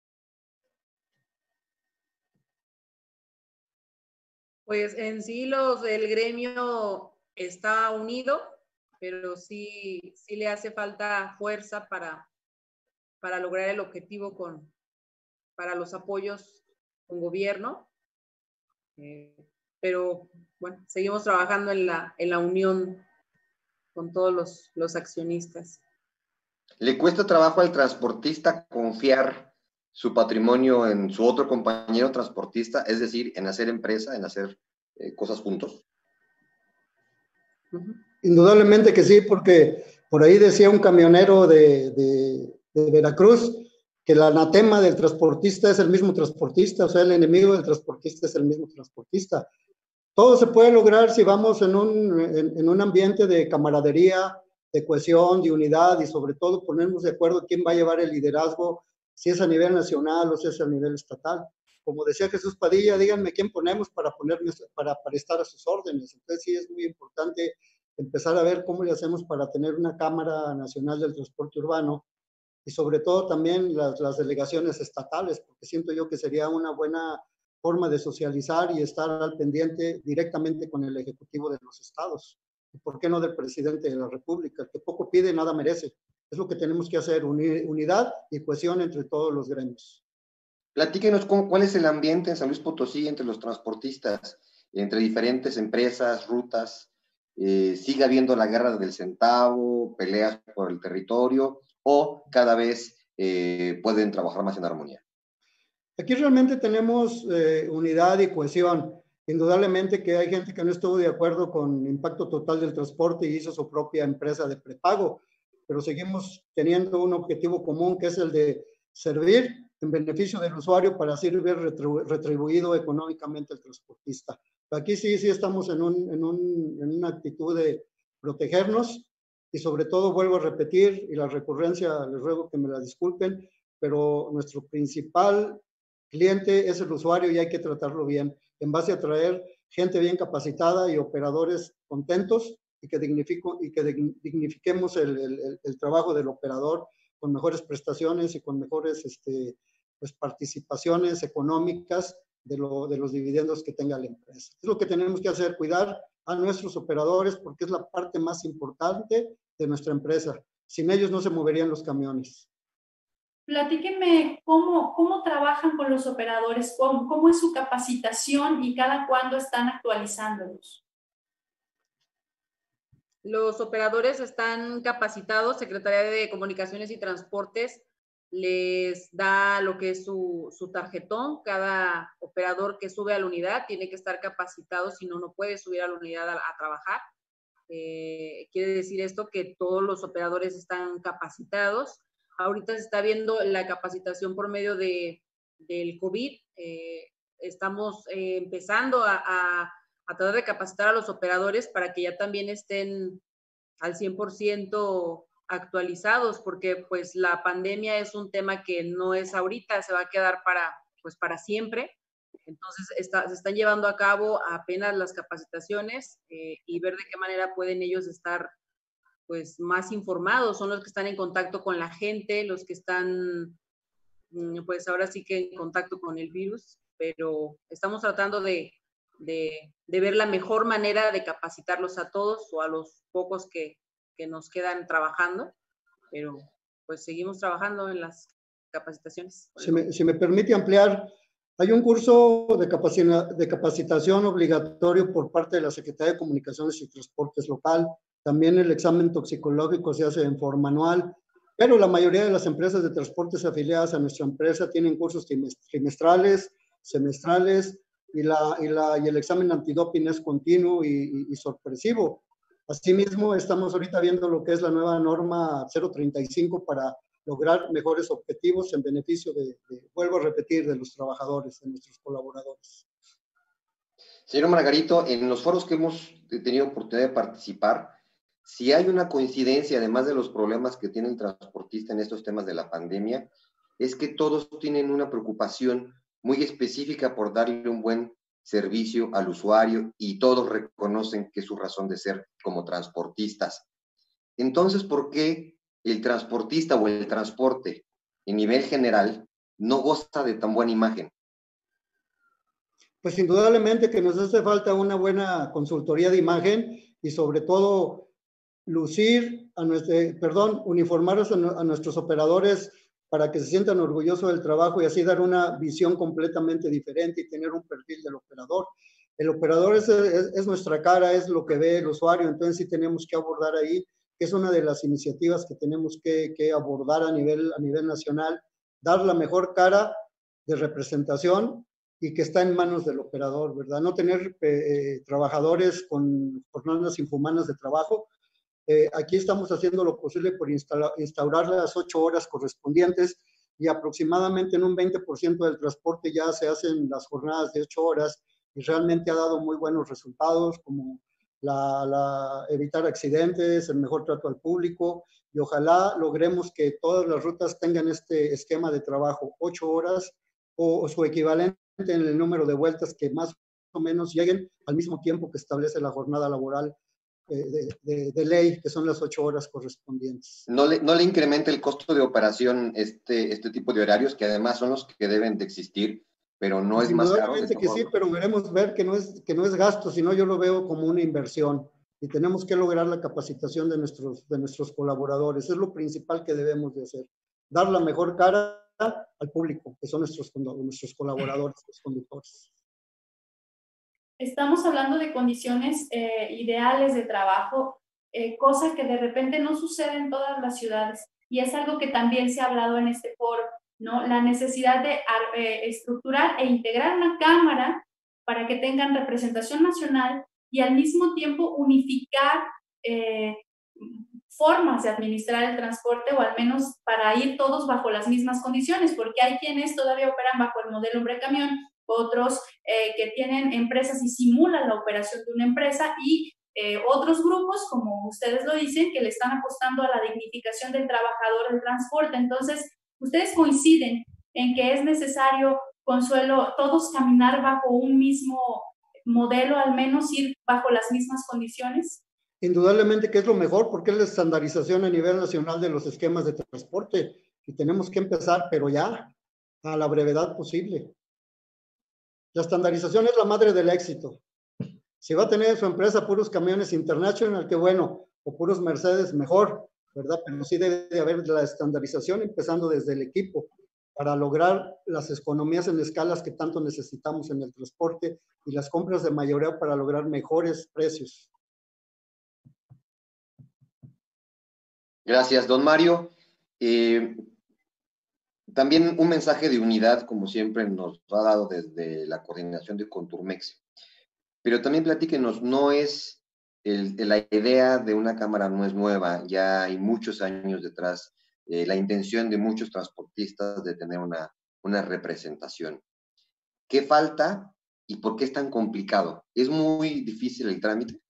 Speaker 4: Pues en sí los, el gremio está unido, pero sí, sí le hace falta fuerza para, para lograr el objetivo con, para los apoyos con gobierno. Eh, pero bueno, seguimos trabajando en la, en la unión con todos los, los accionistas.
Speaker 2: ¿Le cuesta trabajo al transportista confiar su patrimonio en su otro compañero transportista, es decir, en hacer empresa, en hacer eh, cosas juntos?
Speaker 5: Uh-huh. Indudablemente que sí, porque por ahí decía un camionero de, de, de Veracruz que el anatema del transportista es el mismo transportista, o sea, el enemigo del transportista es el mismo transportista. Todo se puede lograr si vamos en un, en, en un ambiente de camaradería, de cohesión, de unidad y sobre todo ponernos de acuerdo quién va a llevar el liderazgo, si es a nivel nacional o si es a nivel estatal. Como decía Jesús Padilla, díganme quién ponemos para, ponerme, para, para estar a sus órdenes. Entonces sí es muy importante empezar a ver cómo le hacemos para tener una Cámara Nacional del Transporte Urbano y sobre todo también las, las delegaciones estatales, porque siento yo que sería una buena forma de socializar y estar al pendiente directamente con el Ejecutivo de los estados. ¿Y por qué no del presidente de la República? El que poco pide, nada merece. Es lo que tenemos que hacer, unir, unidad y cohesión entre todos los gremios.
Speaker 2: Platíquenos cómo, cuál es el ambiente en San Luis Potosí entre los transportistas, entre diferentes empresas, rutas. Eh, ¿sigue habiendo la guerra del centavo, peleas por el territorio o cada vez eh, pueden trabajar más en armonía?
Speaker 5: Aquí realmente tenemos eh, unidad y cohesión. Indudablemente que hay gente que no estuvo de acuerdo con el impacto total del transporte y hizo su propia empresa de prepago, pero seguimos teniendo un objetivo común que es el de servir en beneficio del usuario para así ver retribu retribuido económicamente al transportista. Aquí sí, sí estamos en, un, en, un, en una actitud de protegernos y sobre todo vuelvo a repetir y la recurrencia les ruego que me la disculpen, pero nuestro principal cliente es el usuario y hay que tratarlo bien, en base a traer gente bien capacitada y operadores contentos y que, dignifico, y que dignifiquemos el, el, el trabajo del operador con mejores prestaciones y con mejores este, pues, participaciones económicas de, lo, de los dividendos que tenga la empresa. Es lo que tenemos que hacer, cuidar a nuestros operadores porque es la parte más importante de nuestra empresa. Sin ellos no se moverían los camiones.
Speaker 1: Platíquenme cómo, cómo trabajan con los operadores, cómo, cómo es su capacitación y cada cuándo están actualizándolos.
Speaker 4: Los operadores están capacitados, Secretaría de Comunicaciones y Transportes les da lo que es su, su tarjetón. Cada operador que sube a la unidad tiene que estar capacitado, si no, no puede subir a la unidad a, a trabajar. Eh, quiere decir esto que todos los operadores están capacitados. Ahorita se está viendo la capacitación por medio de, del COVID. Eh, estamos eh, empezando a, a, a tratar de capacitar a los operadores para que ya también estén al cien por ciento actualizados, porque pues la pandemia es un tema que no es ahorita, se va a quedar para, pues, para siempre. Entonces, está, se están llevando a cabo apenas las capacitaciones eh, y ver de qué manera pueden ellos estar pues más informados. Son los que están en contacto con la gente, los que están pues ahora sí que en contacto con el virus, pero estamos tratando de, de, de ver la mejor manera de capacitarlos a todos o a los pocos que, que nos quedan trabajando, pero pues seguimos trabajando en las capacitaciones.
Speaker 5: Si me, si me permite ampliar, hay un curso de, capacina, de capacitación obligatorio por parte de la Secretaría de Comunicaciones y Transportes local. También el examen toxicológico se hace en forma anual, pero la mayoría de las empresas de transportes afiliadas a nuestra empresa tienen cursos trimestrales, semestrales, y, la, y, la, y el examen antidoping es continuo y, y, y sorpresivo. Asimismo, estamos ahorita viendo lo que es la nueva norma cero treinta y cinco para lograr mejores objetivos en beneficio de, de, vuelvo a repetir, de los trabajadores, de nuestros colaboradores.
Speaker 2: Señor Margarito, en los foros que hemos tenido oportunidad de participar, si hay una coincidencia, además de los problemas que tiene el transportista en estos temas de la pandemia, es que todos tienen una preocupación muy específica por darle un buen servicio al usuario y todos reconocen que es su razón de ser como transportistas. Entonces, ¿por qué el transportista o el transporte en nivel general no goza de tan buena imagen?
Speaker 5: Pues indudablemente que nos hace falta una buena consultoría de imagen y sobre todo lucir a nuestro, perdón, uniformar a, a nuestros operadores para que se sientan orgullosos del trabajo y así dar una visión completamente diferente y tener un perfil del operador. El operador es, es, es nuestra cara, es lo que ve el usuario, entonces sí tenemos que abordar ahí, que es una de las iniciativas que tenemos que, que abordar a nivel, a nivel nacional, dar la mejor cara de representación y que está en manos del operador, ¿verdad? No tener eh, trabajadores con jornadas inhumanas de trabajo. Eh, aquí estamos haciendo lo posible por instaurar las ocho horas correspondientes y aproximadamente en un veinte por ciento del transporte ya se hacen las jornadas de ocho horas y realmente ha dado muy buenos resultados, como la, la evitar accidentes, el mejor trato al público, y ojalá logremos que todas las rutas tengan este esquema de trabajo, ocho horas o, o su equivalente en el número de vueltas que más o menos lleguen al mismo tiempo que establece la jornada laboral eh, de, de, de ley, que son las ocho horas correspondientes.
Speaker 2: ¿No le, no le incrementa el costo de operación este, este tipo de horarios, que además son los que deben de existir, pero no es más caro?
Speaker 5: Indudablemente que sí, pero veremos ver que no, es, que no es gasto, sino yo lo veo como una inversión y tenemos que lograr la capacitación de nuestros, de nuestros colaboradores. Es lo principal que debemos de hacer, dar la mejor cara al público, que son nuestros, nuestros colaboradores, los conductores.
Speaker 1: Estamos hablando de condiciones eh, ideales de trabajo, eh, cosa que de repente no sucede en todas las ciudades, y es algo que también se ha hablado en este foro, ¿no? La necesidad de eh, estructurar e integrar una cámara para que tengan representación nacional y al mismo tiempo unificar eh, formas de administrar el transporte, o al menos para ir todos bajo las mismas condiciones, porque hay quienes todavía operan bajo el modelo hombre-camión, otros eh, que tienen empresas y simulan la operación de una empresa, y eh, otros grupos, como ustedes lo dicen, que le están apostando a la dignificación del trabajador del transporte. Entonces, ¿ustedes coinciden en que es necesario, Consuelo, todos caminar bajo un mismo modelo, al menos ir bajo las mismas condiciones?
Speaker 5: Indudablemente que es lo mejor, porque es la estandarización a nivel nacional de los esquemas de transporte y tenemos que empezar, pero ya, a la brevedad posible. La estandarización es la madre del éxito. Si va a tener en su empresa puros camiones International, qué bueno, o puros Mercedes, mejor, ¿verdad? Pero sí debe de haber la estandarización empezando desde el equipo para lograr las economías en escalas que tanto necesitamos en el transporte y las compras de mayoreo para lograr mejores precios.
Speaker 2: Gracias, don Mario. Eh, también un mensaje de unidad, como siempre nos ha dado desde la coordinación de Conturmex. Pero también platíquenos, no es, el, la idea de una cámara no es nueva, ya hay muchos años detrás, eh, la intención de muchos transportistas de tener una, una representación. ¿Qué falta y por qué es tan complicado? ¿Es muy difícil el trámite?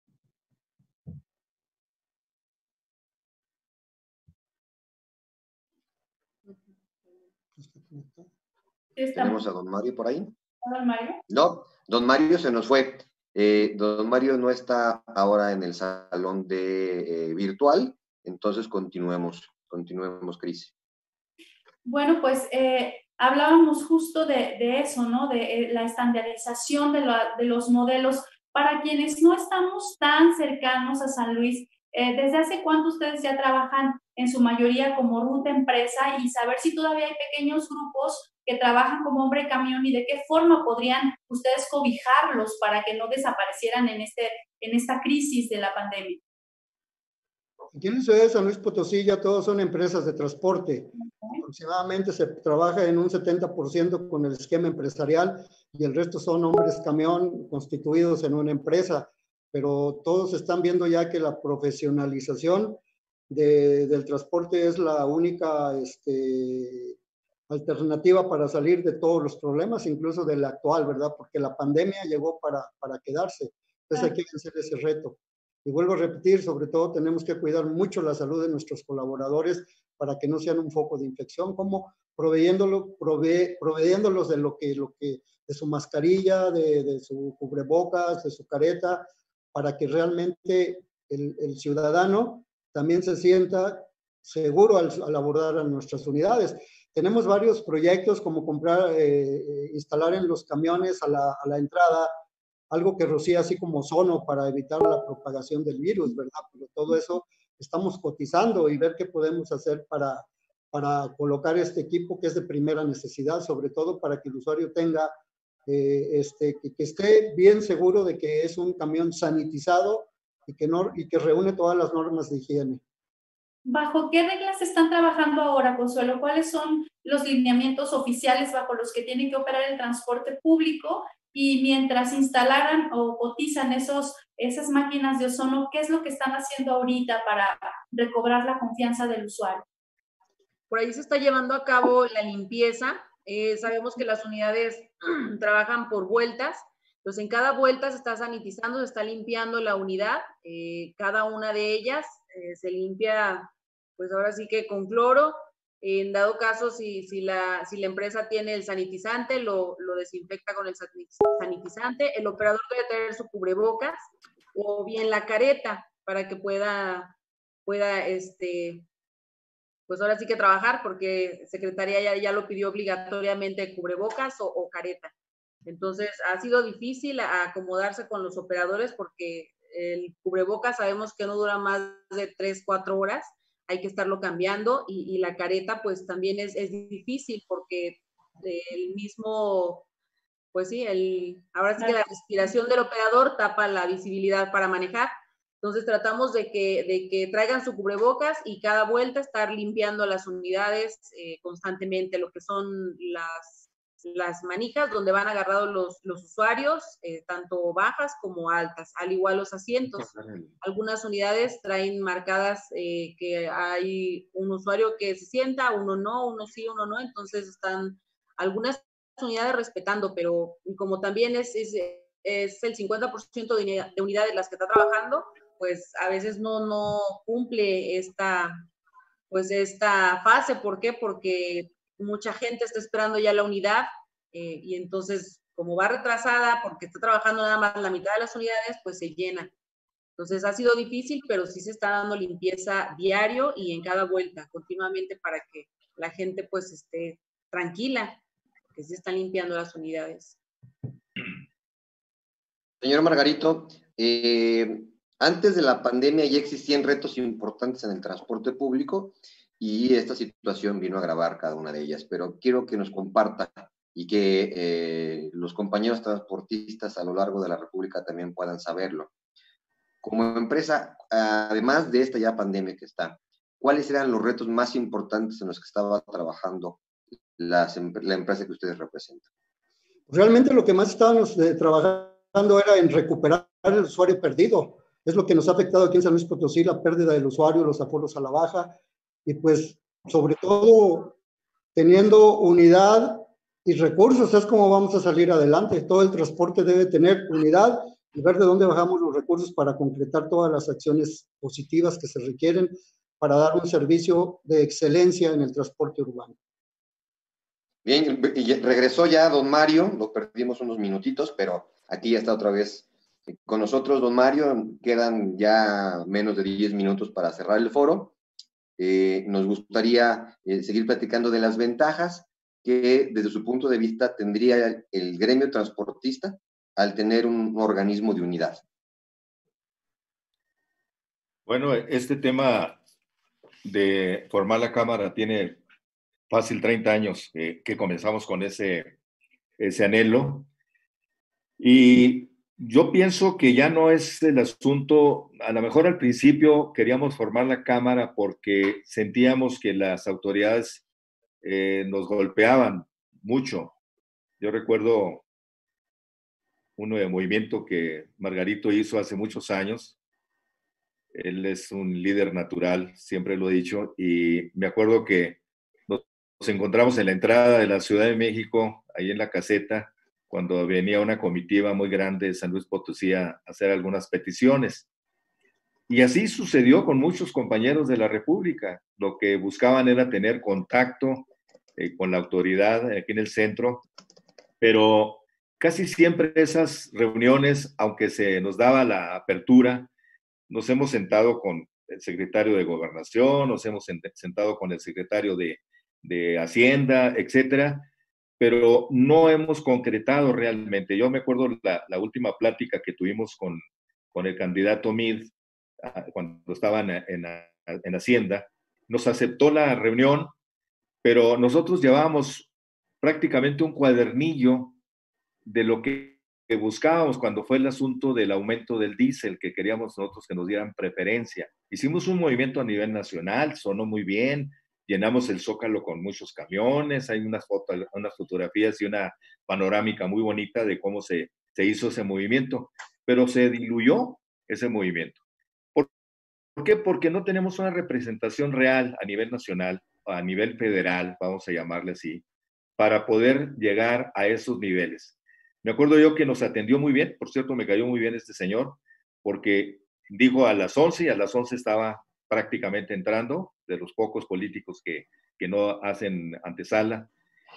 Speaker 2: ¿Tenemos a don Mario por ahí?
Speaker 1: ¿Don Mario?
Speaker 2: No, don Mario se nos fue. Eh, don Mario no está ahora en el salón de eh, virtual, entonces continuemos, continuemos, Cris.
Speaker 1: Bueno, pues eh, hablábamos justo de, de eso, ¿no? De eh, la estandarización de, la, de los modelos. Para quienes no estamos tan cercanos a San Luis, eh, ¿desde hace cuánto ustedes ya trabajan en su mayoría como ruta empresa, y saber si todavía hay pequeños grupos que trabajan como hombre camión y de qué forma podrían ustedes cobijarlos para que no desaparecieran en, este, en esta crisis de la pandemia?
Speaker 5: Aquí en la ciudad de San Luis Potosí ya todos son empresas de transporte. Okay. Aproximadamente se trabaja en un setenta por ciento con el esquema empresarial y el resto son hombres camión constituidos en una empresa, pero todos están viendo ya que la profesionalización de, del transporte es la única este, alternativa para salir de todos los problemas, incluso del actual, ¿verdad? Porque la pandemia llegó para, para quedarse. Entonces hay que vencer ese reto. Y vuelvo a repetir, sobre todo tenemos que cuidar mucho la salud de nuestros colaboradores para que no sean un foco de infección, como proveyéndolo, prove, proveyéndolos de lo que, lo que, de su mascarilla, de, de su cubrebocas, de su careta, para que realmente el, el ciudadano también se sienta seguro al, al abordar a nuestras unidades. Tenemos varios proyectos como comprar, eh, instalar en los camiones a la, a la entrada algo que rocía así como ozono para evitar la propagación del virus, ¿verdad? Pero todo eso estamos cotizando y ver qué podemos hacer para, para colocar este equipo que es de primera necesidad, sobre todo para que el usuario tenga, eh, este, que, que esté bien seguro de que es un camión sanitizado y que, no, y que reúne todas las normas de higiene.
Speaker 1: ¿Bajo qué reglas están trabajando ahora, Consuelo? ¿Cuáles son los lineamientos oficiales bajo los que tiene que operar el transporte público? Y mientras instalaran o cotizan esos, esas máquinas de ozono, ¿qué es lo que están haciendo ahorita para recobrar la confianza del usuario?
Speaker 4: Por ahí se está llevando a cabo la limpieza. Eh, sabemos que las unidades trabajan por vueltas. Entonces, en cada vuelta se está sanitizando, se está limpiando la unidad. Eh, cada una de ellas eh, se limpia, pues ahora sí que con cloro. En dado caso, si, si, la, si la empresa tiene el sanitizante, lo, lo desinfecta con el sanitizante. El operador debe tener su cubrebocas o bien la careta para que pueda, pueda este, pues ahora sí que trabajar, porque Secretaría ya, ya lo pidió obligatoriamente cubrebocas o, o careta. Entonces, ha sido difícil acomodarse con los operadores porque el cubrebocas sabemos que no dura más de tres, cuatro horas. Hay que estarlo cambiando y, y la careta pues también es, es difícil porque el mismo, pues sí, el, ahora sí que la respiración del operador tapa la visibilidad para manejar. Entonces tratamos de que, de que traigan su cubrebocas y cada vuelta estar limpiando las unidades eh, constantemente, lo que son las, las manijas donde van agarrados los, los usuarios, eh, tanto bajas como altas, al igual los asientos. Algunas unidades traen marcadas eh, que hay un usuario que se sienta, uno no, uno sí, uno no, entonces están algunas unidades respetando, pero como también es, es, es el cincuenta por ciento de unidades las que está trabajando, pues a veces no, no cumple esta, pues esta fase. ¿Por qué? Porque mucha gente está esperando ya la unidad eh, y entonces como va retrasada porque está trabajando nada más la mitad de las unidades, pues se llena. Entonces ha sido difícil, pero sí se está dando limpieza diario y en cada vuelta, continuamente, para que la gente pues esté tranquila, que se están limpiando las unidades.
Speaker 2: Señor Margarito, eh, antes de la pandemia ya existían retos importantes en el transporte público y esta situación vino a agravar cada una de ellas, pero quiero que nos comparta y que eh, los compañeros transportistas a lo largo de la República también puedan saberlo. Como empresa, además de esta ya pandemia que está, ¿cuáles eran los retos más importantes en los que estaba trabajando las, la empresa que ustedes representan?
Speaker 5: Realmente lo que más estábamos eh, trabajando era en recuperar el usuario perdido. Es lo que nos ha afectado aquí en San Luis Potosí, la pérdida del usuario, los aforos a la baja, y pues sobre todo teniendo unidad y recursos es como vamos a salir adelante. Todo el transporte debe tener unidad y ver de dónde bajamos los recursos para concretar todas las acciones positivas que se requieren para dar un servicio de excelencia en el transporte urbano.
Speaker 2: Bien, regresó ya don Mario, lo perdimos unos minutitos, pero aquí ya está otra vez con nosotros don Mario. Quedan ya menos de diez minutos para cerrar el foro. Eh, nos gustaría eh, seguir platicando de las ventajas que desde su punto de vista tendría el, el gremio transportista al tener un organismo de unidad.
Speaker 3: Bueno, este tema de formar la Cámara tiene fácil treinta años eh, que comenzamos con ese, ese anhelo. Y yo pienso que ya no es el asunto, a lo mejor al principio queríamos formar la Cámara porque sentíamos que las autoridades eh, nos golpeaban mucho. Yo recuerdo un movimiento que Margarito hizo hace muchos años, Él es un líder natural, siempre lo he dicho, y me acuerdo que nos encontramos en la entrada de la Ciudad de México, ahí en la caseta, cuando venía una comitiva muy grande de San Luis Potosí a hacer algunas peticiones. Y así sucedió con muchos compañeros de la República. Lo que buscaban era tener contacto eh, con la autoridad aquí en el centro, pero casi siempre esas reuniones, aunque se nos daba la apertura, nos hemos sentado con el secretario de Gobernación, nos hemos sentado con el secretario de, de Hacienda, etcétera, pero no hemos concretado realmente. Yo me acuerdo la, la última plática que tuvimos con, con el candidato Mid, cuando estaban en, en, en Hacienda, nos aceptó la reunión, pero nosotros llevábamos prácticamente un cuadernillo de lo que, que buscábamos cuando fue el asunto del aumento del diésel, que queríamos nosotros que nos dieran preferencia. Hicimos un movimiento a nivel nacional, sonó muy bien, llenamos el Zócalo con muchos camiones, hay unas, fotos, unas fotografías y una panorámica muy bonita de cómo se, se hizo ese movimiento, pero se diluyó ese movimiento. ¿Por, ¿Por qué? Porque no tenemos una representación real a nivel nacional, a nivel federal, vamos a llamarle así, para poder llegar a esos niveles. Me acuerdo yo que nos atendió muy bien, por cierto, me cayó muy bien este señor, porque dijo a las once y a las once estaba prácticamente entrando, de los pocos políticos que, que no hacen antesala.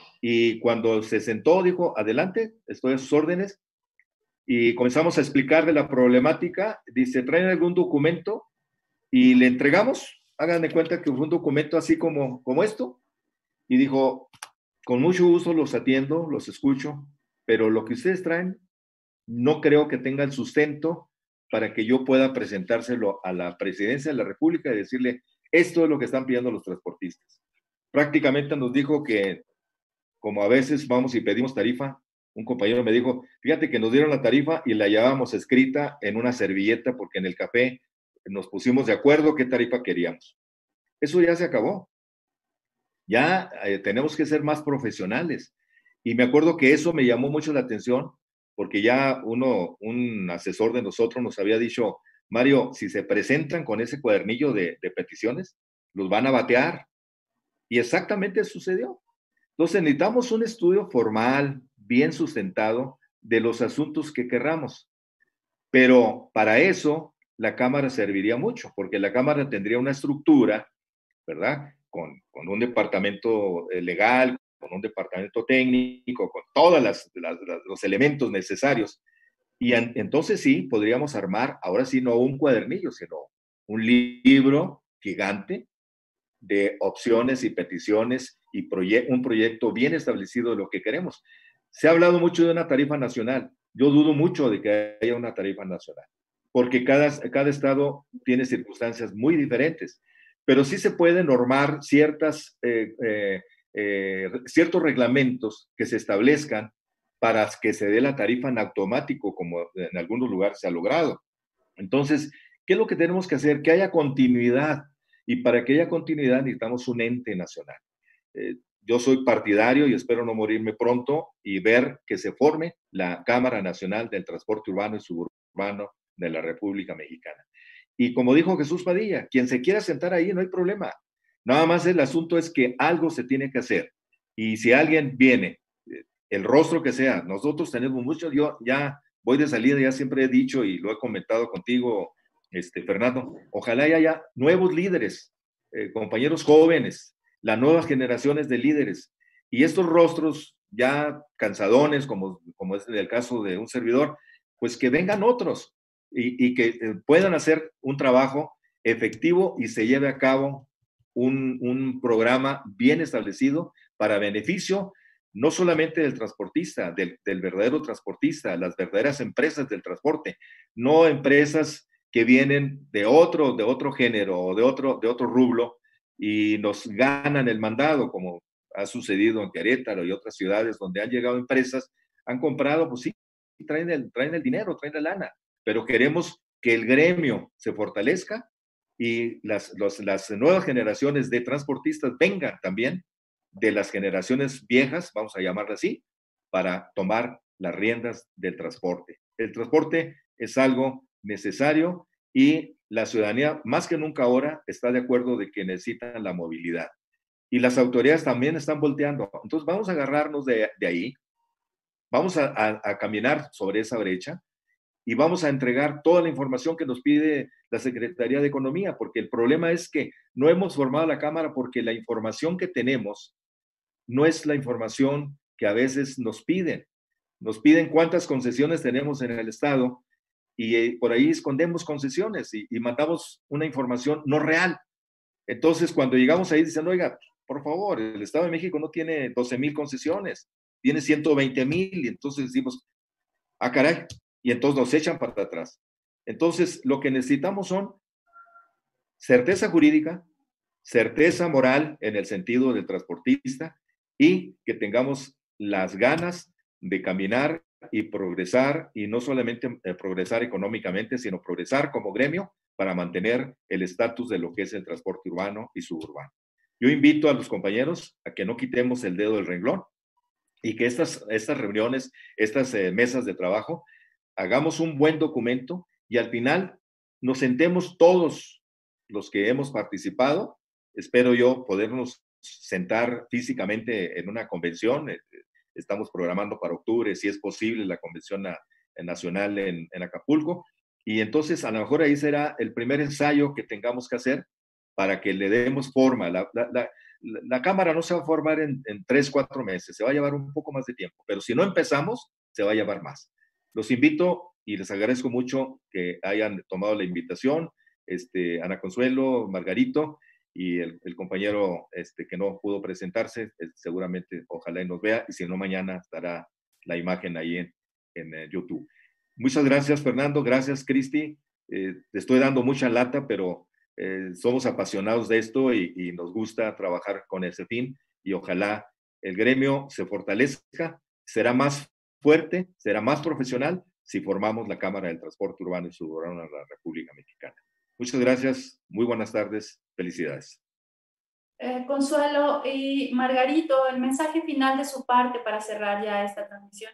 Speaker 3: Y cuando se sentó, dijo, adelante, estoy a sus órdenes. Y comenzamos a explicar de la problemática. Dice, ¿traen algún documento? Y le entregamos. Hagan de cuenta que fue un documento así como, como esto. Y dijo, con mucho gusto los atiendo, los escucho, pero lo que ustedes traen no creo que tenga el sustento para que yo pueda presentárselo a la presidencia de la República y decirle, esto es lo que están pidiendo los transportistas. Prácticamente nos dijo que, como a veces vamos y pedimos tarifa, un compañero me dijo, fíjate que nos dieron la tarifa y la llevábamos escrita en una servilleta porque en el café nos pusimos de acuerdo qué tarifa queríamos. Eso ya se acabó. Ya eh, tenemos que ser más profesionales. Y me acuerdo que eso me llamó mucho la atención porque ya uno, un asesor de nosotros nos había dicho, Mario, si se presentan con ese cuadernillo de, de peticiones, los van a batear. Y exactamente sucedió. Entonces necesitamos un estudio formal, bien sustentado, de los asuntos que querramos. Pero para eso la Cámara serviría mucho, porque la Cámara tendría una estructura, ¿verdad? Con, con un departamento legal, con un departamento técnico, con todos las, las, los elementos necesarios. Y en, entonces sí, podríamos armar, ahora sí, no un cuadernillo, sino un libro gigante de opciones y peticiones y proye un proyecto bien establecido de lo que queremos. Se ha hablado mucho de una tarifa nacional. Yo dudo mucho de que haya una tarifa nacional, porque cada, cada estado tiene circunstancias muy diferentes, pero sí se puede normar ciertas, eh, eh, eh, ciertos reglamentos que se establezcan para que se dé la tarifa en automático, como en algunos lugares se ha logrado. Entonces, ¿qué es lo que tenemos que hacer? Que haya continuidad. Y para que haya continuidad necesitamos un ente nacional. Eh, yo soy partidario y espero no morirme pronto y ver que se forme la Cámara Nacional del Transporte Urbano y Suburbano de la República Mexicana. Y como dijo Jesús Padilla, quien se quiera sentar ahí no hay problema. Nada más el asunto es que algo se tiene que hacer. Y si alguien viene, el rostro que sea, nosotros tenemos mucho, yo ya voy de salida, ya siempre he dicho y lo he comentado contigo, este, Fernando, ojalá haya nuevos líderes, eh, compañeros jóvenes, las nuevas generaciones de líderes. Y estos rostros ya cansadones, como, como es el caso de un servidor, pues que vengan otros y, y que eh, puedan hacer un trabajo efectivo y se lleve a cabo un, un programa bien establecido para beneficio no solamente del transportista, del, del verdadero transportista, las verdaderas empresas del transporte, no empresas que vienen de otro, de otro género o de otro, de otro rublo y nos ganan el mandado, como ha sucedido en Querétaro y otras ciudades donde han llegado empresas, han comprado, pues sí, traen el, traen el dinero, traen la lana, pero queremos que el gremio se fortalezca y las, los, las nuevas generaciones de transportistas vengan también de las generaciones viejas, vamos a llamarla así, para tomar las riendas del transporte. El transporte es algo necesario y la ciudadanía, más que nunca ahora, está de acuerdo de que necesitan la movilidad. Y las autoridades también están volteando. Entonces vamos a agarrarnos de, de ahí, vamos a, a, a caminar sobre esa brecha y vamos a entregar toda la información que nos pide la Secretaría de Economía, porque el problema es que no hemos formado la Cámara porque la información que tenemos no es la información que a veces nos piden. Nos piden cuántas concesiones tenemos en el Estado y eh, por ahí escondemos concesiones y, y mandamos una información no real. Entonces, cuando llegamos ahí, dicen, oiga, por favor, el Estado de México no tiene doce mil concesiones, tiene ciento veinte mil, y entonces decimos, ah, caray, y entonces nos echan para atrás. Entonces, lo que necesitamos son certeza jurídica, certeza moral en el sentido del transportista y que tengamos las ganas de caminar y progresar, y no solamente eh, progresar económicamente, sino progresar como gremio para mantener el estatus de lo que es el transporte urbano y suburbano. Yo invito a los compañeros a que no quitemos el dedo del renglón y que estas, estas reuniones, estas eh, mesas de trabajo, hagamos un buen documento y al final nos sentemos todos los que hemos participado. Espero yo podernos sentar físicamente en una convención. Estamos programando para octubre, si es posible, la convención na, nacional en, en Acapulco. Y entonces a lo mejor ahí será el primer ensayo que tengamos que hacer para que le demos forma. La, la, la, la Cámara no se va a formar en, en tres, cuatro meses, se va a llevar un poco más de tiempo, pero si no empezamos, se va a llevar más. Los invito y les agradezco mucho que hayan tomado la invitación, este, Ana Consuelo, Margarito, y el, el compañero este, que no pudo presentarse, seguramente ojalá y nos vea, y si no, mañana estará la imagen ahí en, en uh, YouTube. Muchas gracias, Fernando, gracias, Cristi. Eh, te estoy dando mucha lata, pero eh, somos apasionados de esto y, y nos gusta trabajar con ese fin, y ojalá el gremio se fortalezca, será más fuerte, será más profesional si formamos la Cámara del Transporte Urbano y Suburbano de la República Mexicana. Muchas gracias, muy buenas tardes, felicidades.
Speaker 1: Eh, Consuelo y Margarito, el mensaje final de su parte para cerrar ya esta transmisión.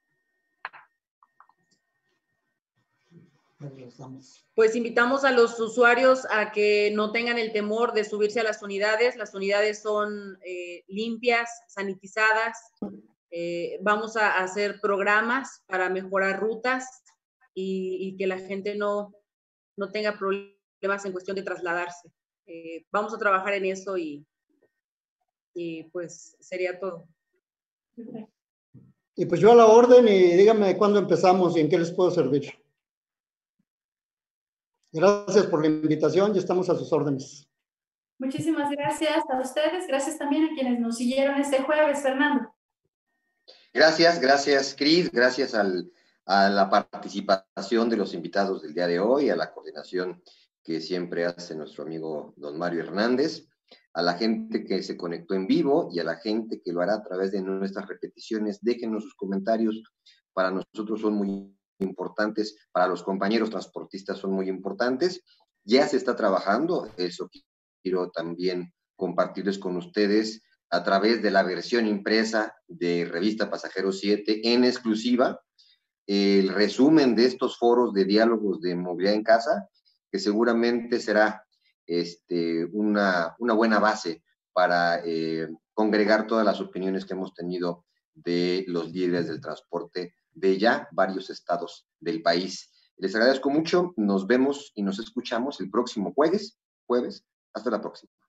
Speaker 4: Pues invitamos a los usuarios a que no tengan el temor de subirse a las unidades. Las unidades son eh, limpias, sanitizadas. Eh, vamos a hacer programas para mejorar rutas y, y que la gente no, no tenga problemas en cuestión de trasladarse. Eh, vamos a trabajar en eso y, y pues sería todo.
Speaker 5: Y pues yo a la orden, y díganme cuándo empezamos y en qué les puedo servir. Gracias por la invitación y estamos a sus órdenes.
Speaker 1: Muchísimas gracias a ustedes, gracias también a quienes nos siguieron este jueves, Fernando.
Speaker 2: Gracias, gracias, Cris, gracias al, a la participación de los invitados del día de hoy, a la coordinación que siempre hace nuestro amigo don Mario Hernández, a la gente que se conectó en vivo y a la gente que lo hará a través de nuestras repeticiones. Déjenos sus comentarios, para nosotros son muy importantes, para los compañeros transportistas son muy importantes. Ya se está trabajando, eso quiero también compartirles con ustedes, a través de la versión impresa de Revista Pasajero siete, en exclusiva, el resumen de estos foros de diálogos de movilidad en casa, que seguramente será este, una, una buena base para eh, congregar todas las opiniones que hemos tenido de los líderes del transporte de ya varios estados del país. Les agradezco mucho, nos vemos y nos escuchamos el próximo jueves, jueves. Hasta la próxima.